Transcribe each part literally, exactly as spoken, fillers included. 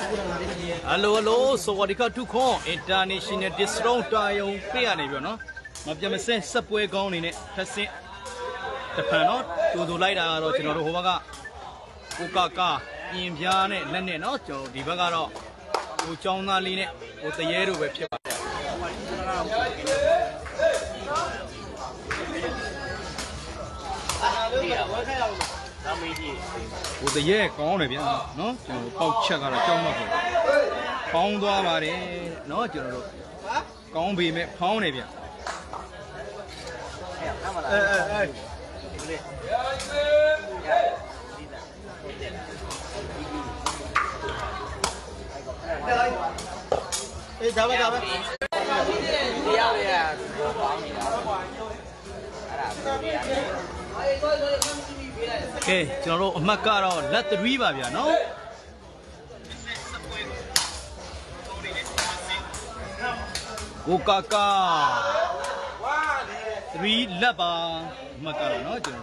Hello, hello. So what do you do? Come international discount tayo pay ane biyo no. Mabjam sen subway gone in it. Kasi Japan no. Tudo lai da ro chino ro hoba ka Coca ka yin pya ne let ne no. Chino di ba ka ro ko chong na li ne ko taye ro be phit pa de. Ko taye kaung ne pya no. Chino pauk chat ka ro chong ma ko. Phóng qua mà đi nó chưa được con bị mẹ phóng này vậy ê ê ê chào chào ok cho nó mắc cả rồi lát tưới vào vậy nó Coca three laba makara no chứ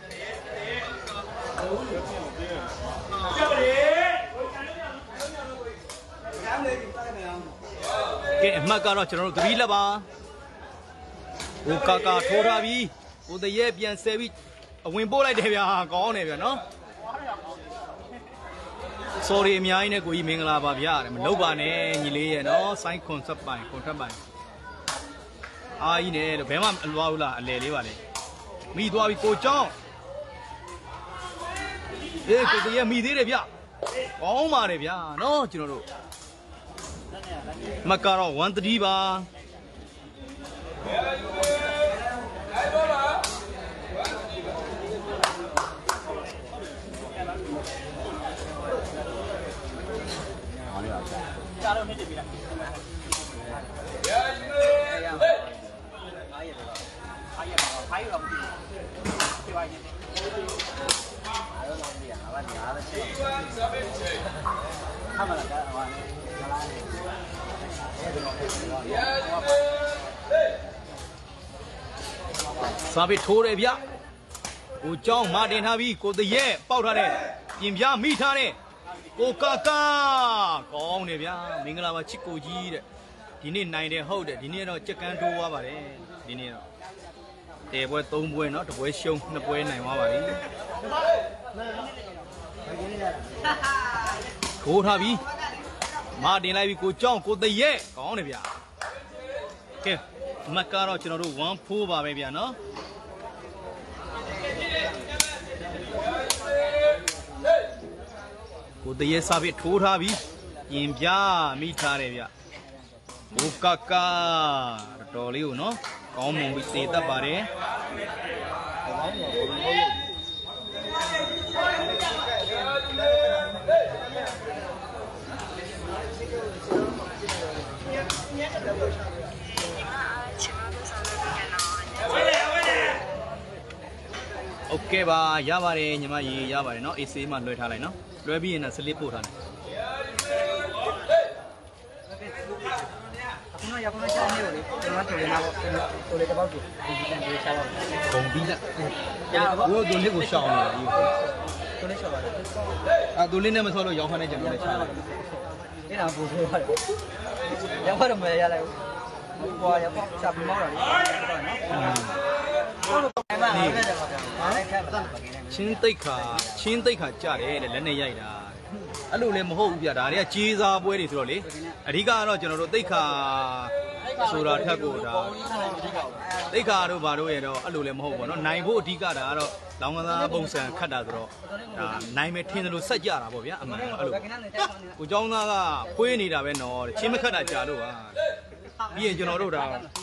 cái makara chứ nó three laba Coca thua ra đi cô thấy dễ biến xe bị nguyên bộ lại đẹp à có này vậy nó sorry mi ai ne ko yi mingala ba bya de mlo ba ne nyi le ye no sign concept bai contract bai ai ne be ma alwa u la ale le ba le mi twa bi ko chong eh ko te ye mi the de bya kaung ma de bya no chino do makka ro one three ba Sabi thô đấy bia, cô chong mà đến hai bi cô tự ye bao thà đấy, tìm bia mi thà đấy, cô ca ca, con này bia, mình là mà chích cô gì đấy, đi nên này đấy hậu đấy, đi nên nó chắc ăn thua vào đấy, đi nên nó, để bữa tôm bữa nó, bữa sông nó bữa này mà vào đấy, thô thà bi, mà đến lại bi cô chong cô tự ye, con này bia, ok, mà cả rồi chỉ nó đủ one phu vào bây giờ nó. Cô thấy ये सब ठोर हा भी ये क्या मीठा रे क्या ओ काका टोली हो ना कौन मुंबई से तब बारे ओके बा या बारे न्यमा ये या बारे ना इसे मान लो इठा लाइन ना लो भी ये ना स्लिप उठा ले अपना या अपना चाहे हो ले ना चले ना चले के बाद कौन भी ना वो दूल्हे को शाम में दूल्हे शाम आ दूल्हे ने मसालो याँ खाने जम ले ये ना बोल रहा है याँ पर मैं यार वो याँ पर चाप मार रहा हैချင်းတိတ်ခါချင်းတိတ်ခါကြတယ်တဲ့လက်နဲ့ရိုက်တာအဲ့လိုလည်းမဟုတ်ဘူးဗျာဒါတွေကကြီးစားပွဲတွေဆိုတော့လေအဓိကကတော့ကျွန်တော်တို့တိတ်ခါဆိုတာထက်ကိုဒါတိတ်ခါတို့ဘာတို့ရတော့အဲ့လိုလည်းမဟုတ်ဘူးเนาะနိုင်ဖို့အဓိကဒါကတော့လောင်ကစားပုံစံခတ်တာဆိုတော့ဒါနိုင်မယ်ထင်တယ်လို့စက်ကြတာပေါ့ဗျာအမှန်အဲ့လိုကိုเจ้าသားကဖွေးနေတာပဲနော်ချင်းမခတ်တာကြာလို့ပါပြီးရင်ကျွန်တော်တို့ဒါ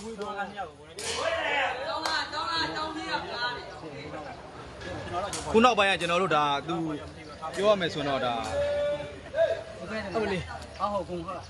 ခုနောက်ပိုင်းကကျွန်တော်တို့ဒါသူပြောရမယ်ဆိုတော့ဒါဟုတ်လေအဟုတ်ကုန်ဟုတ်လား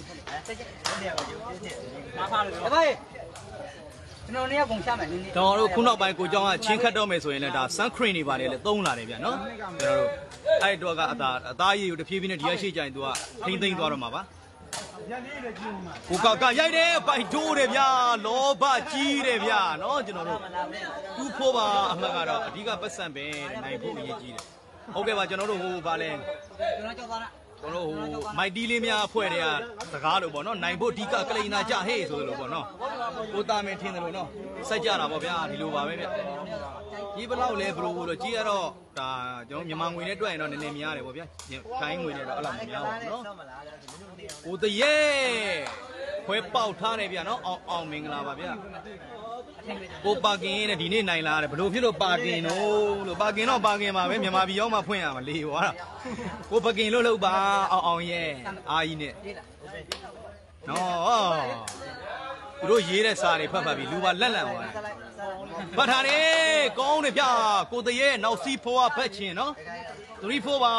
မာဖားလို့ဟဲ့ကျွန်တော်နေရာကုန်ချမယ်နည်းနည်းကျွန်တော်တို့ခုနောက်ပိုင်းကိုเจ้าကချင်းခတ်တော့မယ်ဆိုရင်လည်းဒါ sun cream တွေပါတယ်လေသုံးလာတယ်ဗျနော်ကျွန်တော်တို့အဲ့တော့ကအသားအသားရည်ကိုတဖြည်းဖြည်းနဲ့ဒီရရှိကြရင်သူကထိမ့်သိမ့်သွားတော့မှာပါကိုကကရိုက်တယ်ပိုက်တိုးတယ်ဗျာလောဘကြီးတယ်ဗျာနော်ကျွန်တော်တို့သူ့ဖို့ပါအမှတ်ကတော့အဓိကပတ်စံပဲနိုင်ဖို့အရေးကြီးတယ်ဟုတ်ကဲ့ပါကျွန်တော်တို့ဟိုဗာလဲကျွန်တော်ကြောက်သွားတာကျွန်တော်ဟိုမိုက်တီးလေးများဖွဲ့တဲ့စကားလို့ပေါ့နော်နိုင်ဖို့အဓိကကလိန်နာကြဟေးဆိုလို့ပေါ့နော်ကိုတာမင်ထင်းတယ်လို့နော်စိုက်ကြတာပေါ့ဗျာဒီလိုပါပဲဗျကြီးဘလောက်လဲဘလို့လို့ကြီးရတော့ဒါကျွန်တော်မြန်မာငွေနဲ့တွက်ရင်တော့နည်းနည်းများတယ်ပေါ့ဗျာခိုင်းငွေနဲ့တော့အဲ့လိုမများဘူးနော်ကိုတရေခွဲပေါက်ထားတယ်ဗျာနော်အောင်အောင်မင်္ဂလာပါဗျာကိုပါကင်နဲ့ဒီနေ့နိုင်လာတယ်ဘလို့ဖြစ်လို့ပါကင်လို့လို့ပါကင်တော့ပါကင်ပါပဲမြန်မာပြည်ရောက်မှဖွင့်ရမှာလေဟွာကိုပါကင်လို့လို့ပါအောင်အောင်ရဲ့အာကြီးနဲ့နော်သူတို့ရေးတဲ့စာတွေဖတ်ဖတ်ပြီးလူပါလက်လန့်သွားတယ်ဖတ်ထားတယ်ကောင်းတယ်ဗျကိုတရေနောက်စီဖိုးကဖတ်ချင်နော်three fourပါ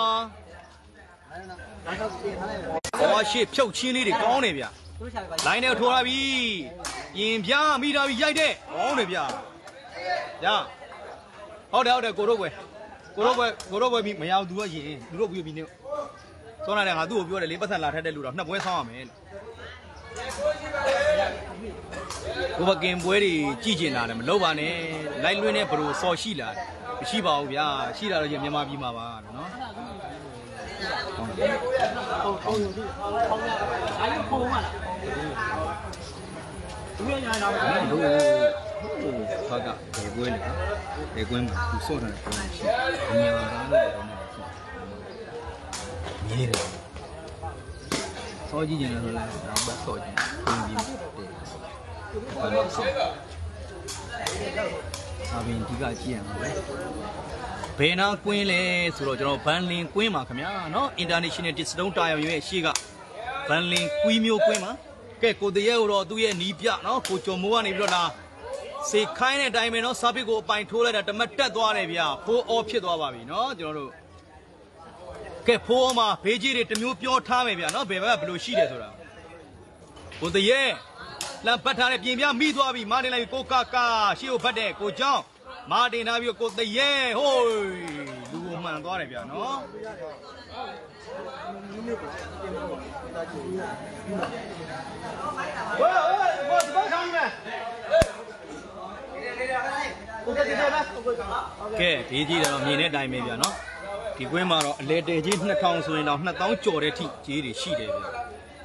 ဟောရှေ့ဖြုတ်ချင်းလေးတွေကောင်းတယ်ဗျလိုင်းနဲ့ထိုးလာပြီရင်ပြားမိတာပြီရိုက်တဲ့ကောင်းတယ်ဗျညဟုတ်တယ်ဟုတ်တယ်ကိုတို့ကွယ်ကိုတို့ကွယ်ကိုတို့ကွယ်ပြီးမရဘူးသူကရင်သူတို့ပြီးပြီးနေစောနာတယ်ငါသူ့ကိုပြောတယ်လေပတ်သက်လာထက်တဲ့လူတော့နှစ်ပွဲဆောင်းရမယ်လို့ကိုပကင်ပွဲတွေကြည့်ကျင်လာတယ်မလုပ်ပါနဲ့လိုက်လွင်းနဲ့ဘရိုစော်ရှိလာမရှိပါဘူးဗျာရှိလာတော့ရင်မြန်မာပြည်မှာပါနော်ဟုတ်ဟုတ်ဟုတ်အဲ့လိုပုံမှန်လားသူရညာတော့လို့ဟိုကဘယ်ပွဲလဲဘယ်ကွင်းမှာသူစော့တယ်ပုံရှိမြန်မာသားလို့ပြောနေတယ်မြည်တယ်စောကြည့်ကျင်လို့လားတော့မစောကြည့်ပုံပြီးတယ်ဘာလို့စောအဘင်ဒီကကြည့်ရမှာလေဘယ်နာကွင်းလဲဆိုတော့ကျွန်တော်ဘန်လင်ကွင်းမှာခင်ဗျာနော် International Discount တာယာရဲ့ရှေ့ကဘန်လင်ကွီးမျိုးကွင်းမှာကဲကိုတရဲတော့သူ့ရဲ့နီးပြနော်ကိုကျော်မိုးကနေပြီးတော့ဒါစေခိုင်းတဲ့အတိုင်းပဲနော်စာပစ်ကိုအပိုင်ထိုးလိုက်တာတမတ်တက်သွားတယ်ဗျာဖိုးအော်ဖြစ်သွားပါပြီနော်ကျွန်တော်တို့ကဲဖိုးအော်မှာဘေးကြီးတွေတမျိုးပြောထားမယ်ဗျာနော်ဘယ်ဘက်ကဘယ်လိုရှိတယ်ဆိုတာကိုတရဲလမ်းပတ်ထားတဲ့ပြင်ပြမိသွားပြီမာတင်လိုက်ကိုကာကာရှေ့ကိုဖတ်တဲ့ကိုကျောင်းမာတင်ထားပြီးကိုတရဲဟိုးလူကိုမှန်သွားတယ်ဗျာနော်ဝေးဝေးဘောဒီဘောဆောင်နေကဲဒီကြီးတော့မြင်တဲ့အတိုင်းပဲဗျာနော်ဒီကွင်းမှာတော့အလေတဲကြီးနှစ်ထောင်ဆိုရင်တော့နှစ်သောင်းကျော်တဲ့အထိကြီးတွေရှိတယ်ဗျာ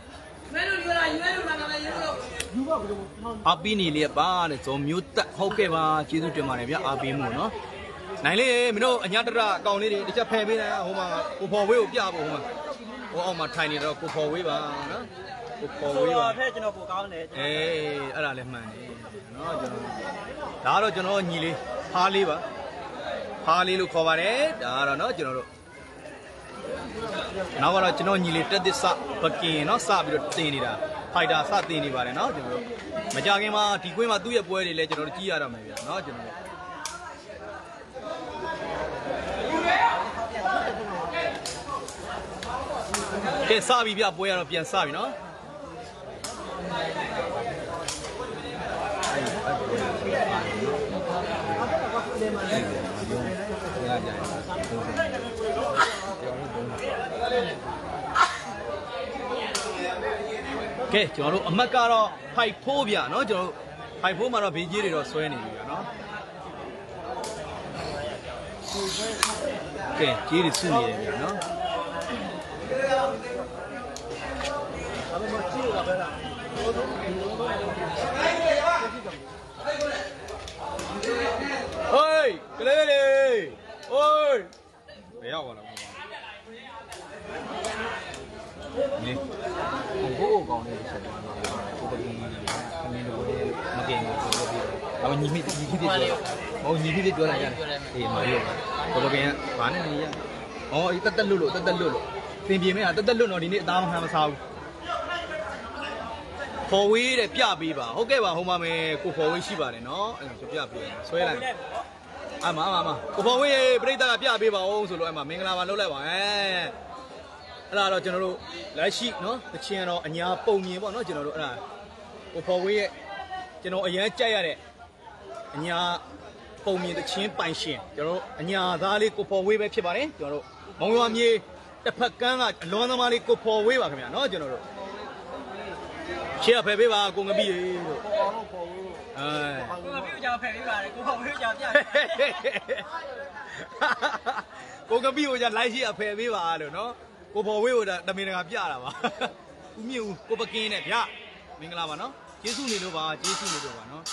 အပီနီလေးပါတဲ့ဇော်မျိုးတက်ဟုတ်ကဲ့ပါကျေးဇူးတင်ပါတယ်ဗျာအားပေးမှုနော်နိုင်လေမင်းတို့အညာတရအကောင်လေးတွေတစ်ချက်ဖယ်ပေးတယ်ဟိုမှာကိုဖော်ဝေးကိုပြဖို့ဟိုမှာဟိုအောက်မှာထိုင်နေတော့ကိုဖော်ဝေးပါနော်ကိုဖော်ဝေးပါဖဲကျွန်တော်ပိုကောင်းတယ်အေးအဲ့ဒါလည်းမှန်တယ်နော်ကျွန်တော်ဒါကတော့ကျွန်တော်ညီလေးဖားလေးပါဖားလေးလို့ခေါ်ပါတယ်ဒါကတော့နော်ကျွန်တော်တို့နောက်ကတော့ကျွန်တော်ညီလေးတက်သစ်စပကင်နော်စပြီးတော့တင်နေတာဖိုက်တာစတင်နေပါတယ်နော်ကျွန်တော်တို့မကြခင်မှာဒီကွင်းမှာသူ့ရဲ့ပွဲတွေလည်းကျွန်တော်တို့ကြည့်ရတော့မယ်ဗျာနော်ကျွန်တော်တို့ကဲစပြီဗျပွဲရတော့ပြန်စပြီနော်ကဲကျွန်တော်တို့အမတ်ကတော့ဖိုက်ဖိုးဗျာနော်ကျွန်တော်တို့ဖိုက်ဖိုးမှာတော့ဘေးကြီးတွေတော့ဆွဲနေပြီဗျာနော်ကဲကြီးတွေစုနေတယ်ဗျာနော်ဟိုးကလေးလေးဟိုးဘယ်ရောက်သွားလဲนี่โอ้กองนี่ใช่มั้ยโอ้ปกินခမင်းတို့မကင်ဘူးဆိုတော့ဒါမှညီမိညီဖြစ်ဖြစ်ပြောဟောညီဖြစ်ဖြစ်ပြောလိုက်ရတယ်အေးမလို့ဘောပကင်ကဘာနဲ့နေရဩအေးတက်တက်လွတ်လို့တက်တက်လွတ်လို့သင်ပြေမဲတက်တက်လွတ်တော့ဒီနေ့အသားမခံမစားဘူးဖော်ဝေးတဲ့ပြပေးပါဟုတ်ကဲ့ပါဟိုမှာမယ်ကိုဖော်ဝေးရှိပါတယ်နော်အဲ့ဒါပြပေးဆွဲလိုက်အမအမအမကိုဖော်ဝေးပြိတ္တာကပြပေးပါအောင်ဆိုလို့အဲ့မှာမင်္ဂလာပါလုပ်လိုက်ပါအဲအဲ့ဒါတော့ကျွန်တော်တို့လက်ရှိနော်တချင်တော့အညာပုံမြင်ပေါ့နော်ကျွန်တော်တို့အဲ့ဒါကိုဖော်ဝေးရဲ့ကျွန်တော်အရန်ကြိုက်ရတဲ့အညာပုံမြင်တချင်ပိုင်ရှင်ကျွန်တော်တို့အညာသားလေးကိုဖော်ဝေးပဲဖြစ်ပါတယ်ကျွန်တော်တို့မောင်ရွာမြေတစ်ဖက်ကန်းကအလွန်သမားလေးကိုဖော်ဝေးပါခင်ဗျာနော်ကျွန်တော်တို့ရှေ့ဖယ်ပေးပါကိုငပီရေလို့ကိုအောင်လို့ဖော်ဝေးလို့အဲကိုငပီကိုကြောင်ဖယ်ပေးပါတယ်ကိုဖော်ဝေးကြောင်ပြကိုငပီကိုကြောင်လိုက်ရှေ့ဖယ်ပေးပါလို့နော်ကိုဘော်ဝေးကိုတမင်တကာပြတာပါဦးမြင့်ဦးကိုပကင်းနဲ့ဗျမင်္ဂလာပါနော်ကျေးဇူးနေလို့ပါကျေးဇူးနေလို့ပါနော်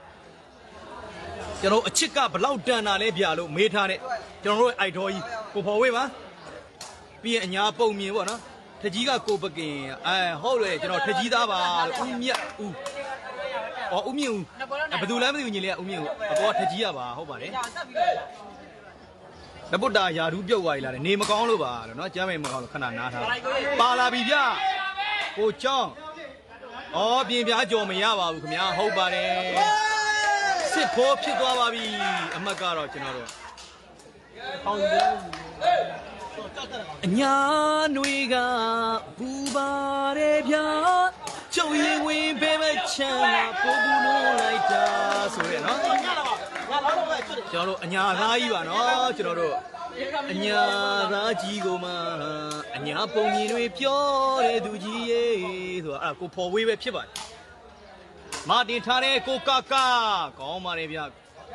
ကျွန်တော်အချစ်ကဘလောက်တန်တာလဲဗျလို့မေးထားတဲ့ကျွန်တော်တို့အိုက်တော်ကြီးကိုဘော်ဝေးပါပြီးရင်အညာပုံမြင်ပေါ့နော်ထကြီးကကိုပကင်အဲဟုတ်တယ်ကျွန်တော်ထကြီးသားပါဦးမြတ်ဦးအော်ဦးမြင့်ဦးဘယ်သူလဲမသိဘူးညီလေးကဦးမြင့်ဦးအပေါ်ထကြီးရပါဟုတ်ပါတယ်နဗုဒ္ဓယာဓုပြုတ်သွားပြီလားနေမကောင်းလို့ပါလို့နော်ကျမ်းမေမကောင်းလို့ခဏနားထားပါလာပြီဗျကိုကျောင်းဩပြင်ပြားကြော်မရပါဘူးခင်ဗျာဟုတ်ပါတယ်စစ်ဖိုးဖြစ်သွားပါပြီအမှတ်ကတော့ကျွန်တော်တို့ပေါင်းတယ်အညာနွေကပူပါတယ်ဗျာကျုံရင်ဝင်ပဲမချမ်းပို့ဘူးလို့လိုက်တာဆိုရဲနော်ကျွန်တော်တို့အညာသားကြီးပါနော်ကျွန်တော်တို့အညာသားကြီးကိုမှအညာပုံမြင်တွေပြောတဲ့သူကြီးရေဆိုတာအဲ့ကိုဖော်ဝေးပဲဖြစ်ပါတယ်မာတင်ထားတဲ့ကိုကာကာကောင်းပါတယ်ဗျာ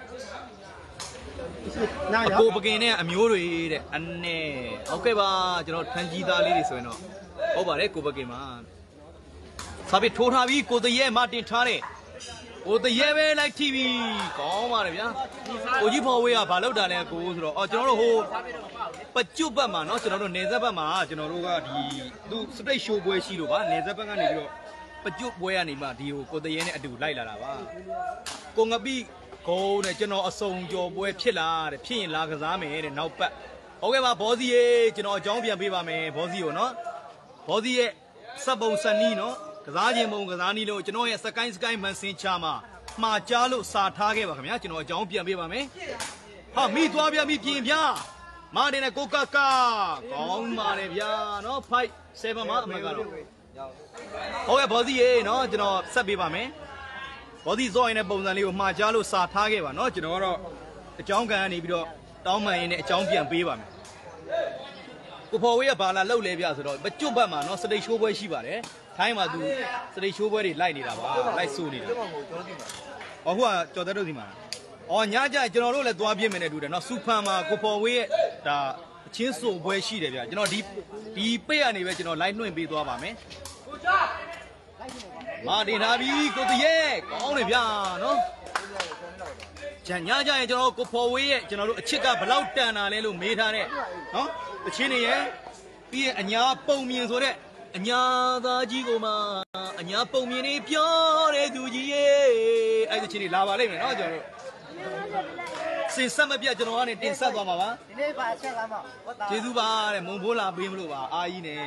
ကိုပကင်နဲ့အမျိုးတွေတဲ့အနဲ့ဟုတ်ကဲ့ပါကျွန်တော်ထန်းကြီးသားလေးတွေဆိုရင်တော့ဟုတ်ပါတယ်ကိုပကင်မှာစာပေထိုးထားပြီးကိုတရဲမတင်ထားတဲ့ကိုတရဲပဲလိုက်ထိပြီကောင်းပါတယ်ဗျာကိုကြီးဖော်ဝေးကဘာလုပ်တာလဲကိုဆိုတော့အော်ကျွန်တော်တို့ဟိုပကျွတ်ဘက်မှာเนาะကျွန်တော်တို့နေဆက်ဘက်မှာကျွန်တော်တို့ကဒီသူစတိတ်ရှိုးပွဲရှိလို့ပါနေဆက်ဘက်ကနေပြီးတော့ပကျွတ်ပွဲကနေမှဒီဟိုကိုတရဲနဲ့အတူလိုက်လာတာပါကိုငပိကုန်းနဲ့ကျွန်တော်အစုံကြော်ပွဲဖြစ်လာတဲ့ဖြစ်ရင်လာကစားမယ်တဲ့နောက်ပတ်ဟုတ်ကဲ့ပါဘောစီရေကျွန်တော်အကြောင်းပြန်ပေးပါမယ်ဘောစီကိုနော်ဘောစီရဲ့စပ်ပုံစံနီးနော်ကစားခြင်းပုံကစားနီးလို့ကျွန်တော်ရဲ့စကိုင်းစကိုင်းမန်စင်ချာမှာမှားကြားလို့စာထားခဲ့ပါခင်ဗျာကျွန်တော်အကြောင်းပြန်ပေးပါမယ်ဟာမိသွားပြန်ပြီပြင်ပြမာတင်နဲ့ကိုကကာကောင်းပါလေဗျာနော်ဖိုက်ဆယ်မှာအမှတ်ကတော့ဟုတ်ကဲ့ဘောစီရေနော်ကျွန်တော်ဆက်ပေးပါမယ်ဘောဒီဇော်ရင်တဲ့ပုံစံလေးကိုမှားကြားလို့စာထားခဲ့ပါเนาะကျွန်တော်ကတော့အကြောင်းကန်ကနေပြီးတော့တောင်းပန်ရင်းနဲ့အကြောင်းပြန်ပေးပါမယ်ကိုဖော်ဝေးကဘာလာလှုပ်လဲပြဆိုတော့မကျွတ်ဘက်မှာเนาะစတိတ်ရှိုးပွဲရှိပါတယ်ထိုင်းမှာသူစတိတ်ရှိုးပွဲတွေလိုက်နေတာပါလိုက်ဆိုနေတာဟောဟိုကကြော်တဲ့တို့စီမှာအော်ညကြကျွန်တော်တို့လည်းသွားပြင်းမယ်နဲ့တူတယ်เนาะစူဖန်မှာကိုဖော်ဝေးရဲ့ဒါအချင်းဆိုပွဲရှိတယ်ဗျကျွန်တော်ဒီဒီပိတ်ကနေပဲကျွန်တော်လိုက်လွှင့်ပေးသွားပါမယ်ကိုကြမာတင်ထားပြီကိုတရဲကောင်းတယ်ဗျာနော်ဂျန်ညကြရင်ကျွန်တော်ကိုဖော်ဝေးရဲ့ကျွန်တော်တို့အချစ်ကဘလောက်တန်တာလဲလို့မေးထားတဲ့နော်အချင်းတွေရဲ့ပြီးရင်အညာပုံမြင်ဆိုတဲ့အညာသားကြီးကိုမှအညာပုံမြင်နေပြောတဲ့သူကြီးရဲ့အဲ့ဒီချင်းတွေလာပါလိမ့်မယ်နော်ကျွန်တော်တို့စင်ဆက်မပြတ်ကျွန်တော်ကနေတင်ဆက်သွားမှာပါဒီနေ့ပါအချက်လားမကျေးဇူးပါတဲ့မုံဖိုးလာပေးမလို့ပါအာကြီးနဲ့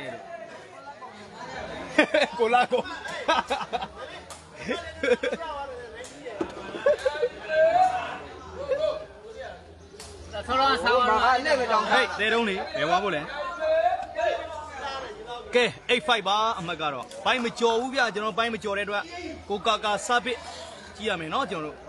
ကိုလာကိုဆောလာဆောလာအဲ့နဲ့ပဲတောင်းဟဲ့တဲတုံးလေဘယ်ဝါဖို့လဲကဲeight fiveပါအမှတ်ကတော့ဘိုင်းမကြော်ဘူးဗျကျွန်တော်ဘိုင်းမကြော်တဲ့အတွက်ကိုကာကာဆပ်ပစ်ကြည့်ရမယ်နော်ကျွန်တော်တို့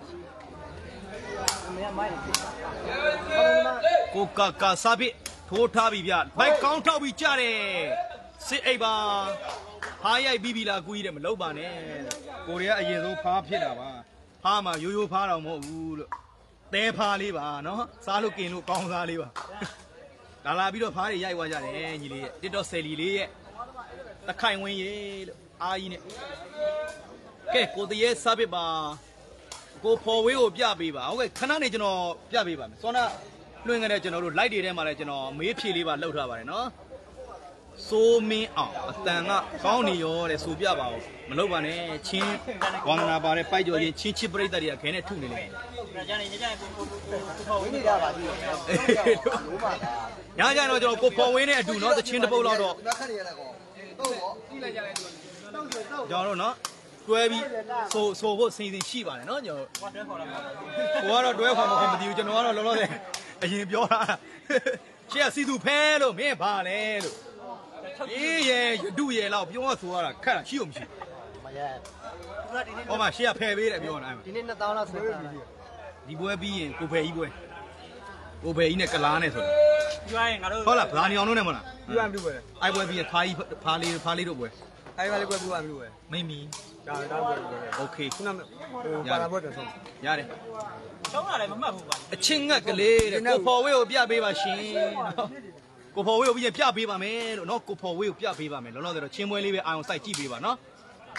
ကိုကာကာဆပ်ပစ်ထိုးထားပြီဗျဘိုင်းကောင်းထောက်ပြီးကြတယ်စစ်အိပ်ပါဖားရိုက်ပြီးပြီလားကိုကြီးတဲ့မလုပ်ပါနဲ့ကိုရီးယားအရင်ဆုံးဖားဖြစ်တာပါဖားမှာရိုးရိုးဖားတော့မဟုတ်ဘူးလို့တဲဖားလေးပါနော်စားလို့กินလို့ကောင်းစားလေးပါလာလာပြီးတော့ဖားတွေရိုက်သွားကြတယ်ညီလေးရဲ့ TikTok ဆယ်လီလေးရဲ့တခိုင်ဝင်းရေလို့အာကြီးနဲ့ကဲကိုတရေစားပစ်ပါကိုဖော်ဝေးကိုပြပေးပါဟုတ်ကဲ့ခဏနေကျွန်တော်ပြပေးပါမယ်စောနာလွှင့်ခဲ့တဲ့ကျွန်တော်တို့ light တွေထဲမှာလည်းကျွန်တော်မေးဖြေလေးပါလှုပ်ထားပါတယ်နော်စိုးမင်းအောင်အတန်ကကောင်းနေရောတဲ့ဆိုပြပါဦးမလုပ်ပါနဲ့ချင်းဝန္ဒနာပါတဲ့ပိုက်ကြော်ချင်းချင်းချစ်ပရိသတ်တွေကခဲနဲ့ထုနေလေညနေညနေကိုဖော်ဝေးနေကြပါသေးတယ်ညညတော့ကျွန်တော်ကိုဖော်ဝေးနဲ့အတူနော်တချင်းတစ်ပုတ်လောက်တော့ခက်နေရတာကောတော့ပေါ့ကြည့်လိုက်ကြလိုက်ကျွန်တော်တို့နော်တွဲပြီးဆိုဆိုဖို့စီစဉ်ရှိပါတယ်နော်ကျွန်တော်တွဲခေါ်လာကိုကတော့တွဲခေါ်မှာမသိဘူးကျွန်တော်ကတော့လောလောဆယ်အရင်ပြောတာရှေ့ကစီသူဖဲလို့မင်းပါလဲလို့အေးရဲ့ဒုရဲ့လောက်ပြောဆိုရတာခက်တာရှိအောင်မရှိမရဟောမှာရှေ့ကဖယ်ပေးတယ်ပြောနေတာဒီနေ့နှစ်သောင်းလောက်ဆက်တာဒီပွဲပြီးရင်ကိုဖယ်ကြီးပွဲကိုဖယ်ကြီးနဲ့ကလားနဲ့ဆိုတာပြောရင်ငါတို့ဟုတ်လားဗလာနီအောင်တို့နဲ့မဟုတ်လားပြောရမလို့ပွဲအိုက်ပွဲပြီးရင်ဖားကြီးဖားလေးဖားလေးတို့ပွဲအိုက်ပွဲလေးပွဲပြီးရမလို့ပွဲမိမီဒါဒါပွဲโอเคခုနကပါလာပွဲတော့ဆုံးရတယ်ဆုံးလာလည်းမမှတ်ဘူးပါအချင်းငတ်ကလေးတဲ့ကိုဖော်ဝေးကိုပြပေးပါရှင်နော်ကိုဖော်ဝေးကိုပြီးရင်ပြပေးပါမယ်လို့နော်ကိုဖော်ဝေးကိုပြပေးပါမယ်လောလောဆယ်တော့ချင်းပွဲလေးပဲအာရုံစိုက်ကြည့်ပေးပါနော်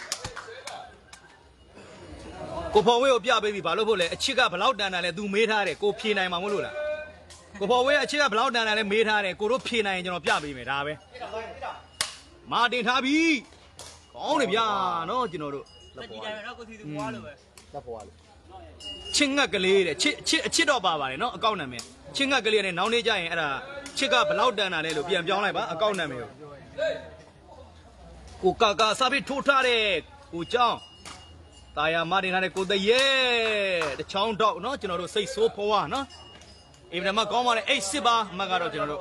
ကိုဖော်ဝေးကိုပြပေးပြီဘာလို့ဖို့လဲအချစ်ကဘလောက်တန်တန်လဲ तू မေးထားတယ်ကိုဖြေနိုင်မှာမဟုတ်လို့လားကိုဖော်ဝေးအချစ်ကဘလောက်တန်တန်လဲမေးထားတယ်ကိုတို့ဖြေနိုင်ရင်ကျွန်တော်ပြပေးမယ်ဒါပဲမာတင်ထားပြီကောင်းတယ်ဗျာနော်ကျွန်တော်တို့လက်ပေါ်နော်ကိုစီသူပွားလို့ပဲလက်ပေါ်လို့ချင်းငတ်ကလေးတဲ့ချစ်ချစ်အချစ်တော့ပါပါတယ်နော်အကောင့်နာမည်ချင်းငတ်ကလေးနဲ့နောင်နေကြရင်အဲ့ဒါချစ်ကဘလောက်တန်တာလဲလို့ပြန်ပြောင်းလိုက်ပါအကောင့်နာမည်ကိုကိုကာကာစာပြီးထိုးထားတဲ့ကိုကျောင်းတာယာမာတင်ထားတဲ့ကိုတရေတချောင်းတော့နော်ကျွန်တော်တို့စိတ်ဆိုးဖွားနော်အင်မတန်မှကောင်းပါလေအိတ်စစ်ပါအမှတ်ကတော့ကျွန်တော်တို့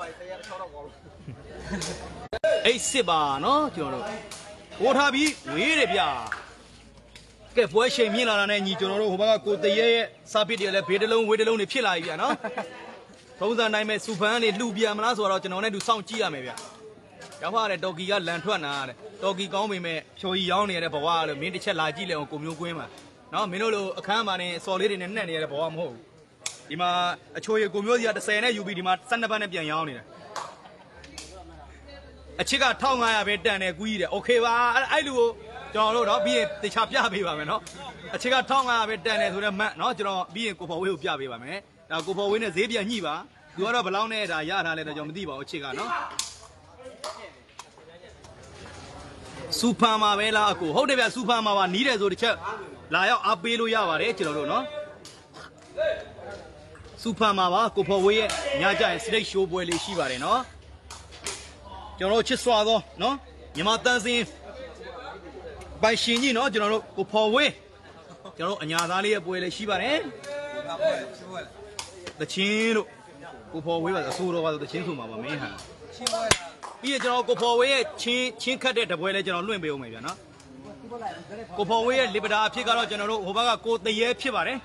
အိတ်စစ်ပါနော်ကျွန်တော်တို့ပို့ထားပြီးဝေးတယ်ဗျာကဲပွဲချိန်မြင့်လာတာနဲ့ညီကျွန်တော်တို့ဟိုဘက်ကကိုတရေရဲ့စာပစ်တွေလည်းဘေးတစ်လုံးဝေးတစ်လုံးတွေဖြစ်လာပြီဗျာနော်သုံးစံတိုင်းမဲ့စူဖန်လေးလှူပြန်မလားဆိုတော့ကျွန်တော်နဲ့တူစောင့်ကြည့်ရမယ်ဗျာရောက်ပါတဲ့တော်ကီကလန်ထွက်နာတဲ့တော်ကီကောင်းပေမဲ့ဖြိုကြီးရောင်းနေတဲ့ဘဝလို့မင်းတစ်ချက်လာကြည့်လဲအောင်ကိုမျိုးကွင်းမှာနော်မင်းတို့လိုအခန်းမှာနေစော်လေးတွေနဲ့နှက်နေတဲ့ဘဝမဟုတ်ဘူးဒီမှာအချိုးရကိုမျိုးစီကတစ်ဆယ်နဲ့ယူပြီးဒီမှာ၁၂ဘတ်နဲ့ပြန်ရောင်းနေတယ်အချစ်က၁၅၀၀ပဲတန်တယ်ကူးကြီးတယ်โอเคပါအဲ့လူကိုကျွန်တော်တို့တော့ပြီးရင်တခြားပြပေးပါမယ်နော်အချစ်က၁၅၀၀ပဲတန်တယ်ဆိုတော့မတ်နော်ကျွန်တော်ပြီးရင်ကိုဖော်ဝေးကိုပြပေးပါမယ်ဒါကိုဖော်ဝေးနဲ့ဈေးပြန်ညှိပါသူကတော့ဘလောက်နဲ့ဒါရထားလဲတော့ကျွန်တော်မသိပါဘူးအချစ်ကနော်စူဖာမှာပဲလားအကိုဟုတ်တယ်ဗျစူဖာမှာပါနီးတယ်ဆိုတစ်ချက်လာရောက်အားပေးလို့ရပါတယ်ကျွန်တော်တို့နော်စူဖာမှာပါကိုဖော်ဝေးရဲ့ညကြရင်စတိတ်ရှိုးပွဲလေးရှိပါတယ်နော်ကျွန်တော်တို့ချစ်စွာသောနော်မြန်မာတန်စင်ပိုင်ရှင်ကြီးနော်ကျွန်တော်တို့ကိုဖော်ဝေးကျွန်တော်တို့အညာသားလေးရဲ့ပွဲလေးရှိပါတယ်တချင်းတို့ကိုဖော်ဝေးပါအဆိုးတော်ပါဆိုတချင်းဆိုမှာပါမင်းဟာပြီးရကျွန်တော်ကိုဖော်ဝေးရဲ့ချင်းချင်းခတ်တဲ့တပွဲလေးကျွန်တော်လွှင့်ပေးအောင်မယ်ဗျာနော်ကိုဖော်ဝေးရဲ့လီပတာအဖြစ်ကတော့ကျွန်တော်တို့ဟိုဘက်ကကိုတရေဖြစ်ပါတယ်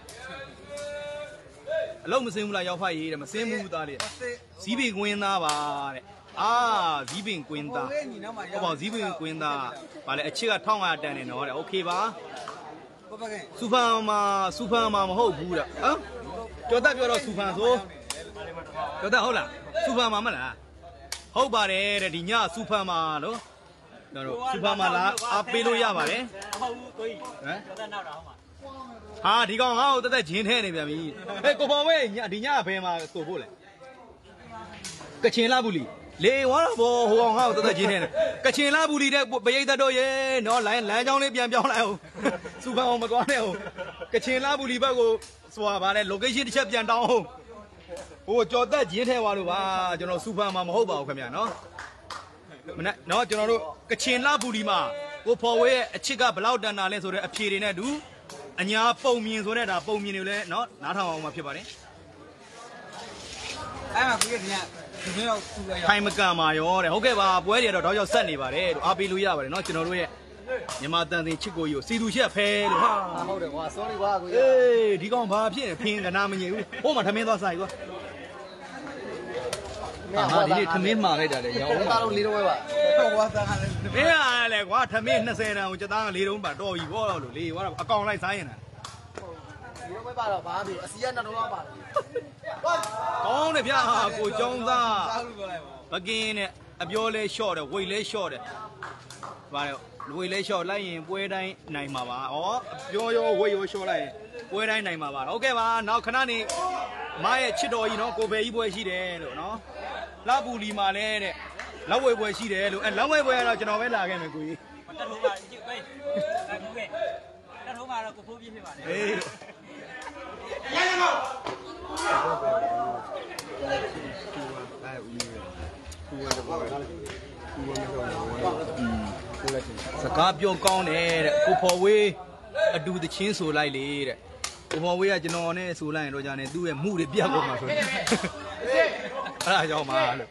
အလုံးမစင်းဘူးလားရောက်ဖတ်ရေးတယ်မစင်းဘူးသားလေးဇီးပင်ကွင်းသားပါတဲ့အာဇီးပင်ကွင်းသားဟုတ်ပါဇီးပင်ကွင်းသားဗာလေအချစ်က၁၅၀၀တန်နေတော့တဲ့โอเคပါစူဖန်မှာစူဖန်မှာမဟုတ်ဘူးတဲ့ဟမ်ကျော်တက်ပြောတော့စူဖန်ဆိုကျော်တက်ဟုတ်လားစူဖန်မှာမလားဟုတ်ပါတယ်တဲ့ဒီညစူဖန်မှာနော်ကျွန်တော်တို့စူဖန်မှာလာအားပေးလို့ရပါတယ်ဟုတ်ဘူးကိုကြီးဟမ်ကျော်တက်နောက်တာဟုတ်မှာဟာဒီကောင်ငါ့ကိုတက်တက်ဂျင်းထဲနေပြန်ပြီဟဲ့ကိုဖော်ဝေးညဒီညဘယ်မှာကိုဖို့လဲကချင်လာဘူးလီလေဝါတော့ဘောဟိုကောင်ငါ့ကိုတက်တက်ဂျင်းထဲနေကချင်လာဘူးလီတဲ့ပရိသတ်တို့ရေနော်လိုင်းလမ်းကြောင်းလေးပြန်ပြောင်းလိုက်အောင်စူဖန်အောင်မသွားနဲ့ဟုတ်ကချင်လာဘူးလီဘက်ကိုဆိုတာဗါလဲ location တစ်ချက်ပြန်တောင်းအောင်ဟိုကြော်တက်ဂျင်းထဲသွားလို့ပါကျွန်တော်စူဖန်မှာမဟုတ်ပါဘူးခင်ဗျာနော်မနဲ့နော်ကျွန်တော်တို့ကချင်လာဘူးလီမှာကိုဖော်ဝေးရဲ့အချစ်ကဘလောက်တန်တာလဲဆိုတဲ့အဖြေတွေနဲ့တူအညာပုံမြင်ဆိုတဲ့ဒါပုံမြင်တွေလည်းနော်နားထောင်အောင်မှာဖြစ်ပါတယ်အဲ့မှာကိုကြီးကဒီနေ့တော့သူ့ရခိုင်မကံမာရောတဲ့ဟုတ်ကဲ့ပါပွဲတွေတော့တော့ရောက်ဆက်နေပါတယ်လို့အားပေးလို့ရပါတယ်နော်ကျွန်တော်တို့ရဲ့မြန်မာတန်စင်ချစ်ကိုကြီးကိုစီသူရှက်ဖဲလို့ဟာဟုတ်တယ်ကွာ sorry ကွာကိုကြီးအေးဒီကောင်ဘာဖြစ်နေဖင်းကနာမငြိမ်ဘူးဟိုမှာထမင်းသွားစားကွာဟာဒီနေ့ထမင်းမှာလိုက်တာလေရောင်းတာတော့လေးတော့ပဲပါတော့ကွာစားတယ်မင်းအားလေကွာထမင်း၂၀တန်ကိုစသားကလေးတုံးပါတော်ပြီဘောလို့လေကွာအကောင်လိုက်စားရင်လားဒီတော့ပဲပါတော့ဘာပြီအစီရနှစ်လုံးလောက်ပါတယ်ကောင်းတယ်ဗျာကိုကျောင်းသားပကင်းနဲ့အပြောလဲလျှော့တယ်ဝိတ်လဲလျှော့တယ်ဗါလေဝိတ်လဲလျှော့လိုက်ရင်ပွဲတိုင်းနိုင်မှာပါဩပြောရောဝိတ်ရောလျှော့လိုက်ရင်ပွဲတိုင်းနိုင်မှာပါဟုတ်ကဲ့ပါနောက်ခဏနေမရဲ့ချစ်တော်ကြီးနော်ကိုဘယ်ကြီးပွဲရှိတယ်လို့နော်လှပူလီမှာလဲတဲ့လောက်ဝဲပွဲရှိတယ်လို့အဲလောက်ဝဲပွဲကတော့ကျွန်တော်ပဲလာခဲ့မယ်ကိုကြီးတက်ထိုးပါကြည့်ပဲတက်ထိုးခဲ့တက်ထိုးမှာတော့ကိုဖိုးပြည့်ဖြစ်ပါတယ်ဟေးရရမောအဲဦးကြီးကူဝဲတော့ကူဝဲမတော့စကားပြောကောင်းတယ်တဲ့ကိုဖော်ဝေးအတူတချင်းဆိုလိုက်လေတဲ့ကိုဖော်ဝေးကကျွန်တော်နဲ့ဆိုလိုက်ရင်တော့ကြာနေသူ့ရဲ့မှုတွေပြတ်ကုန်မှာဆိုအဲ့ဒါကြောင့်ပါလို့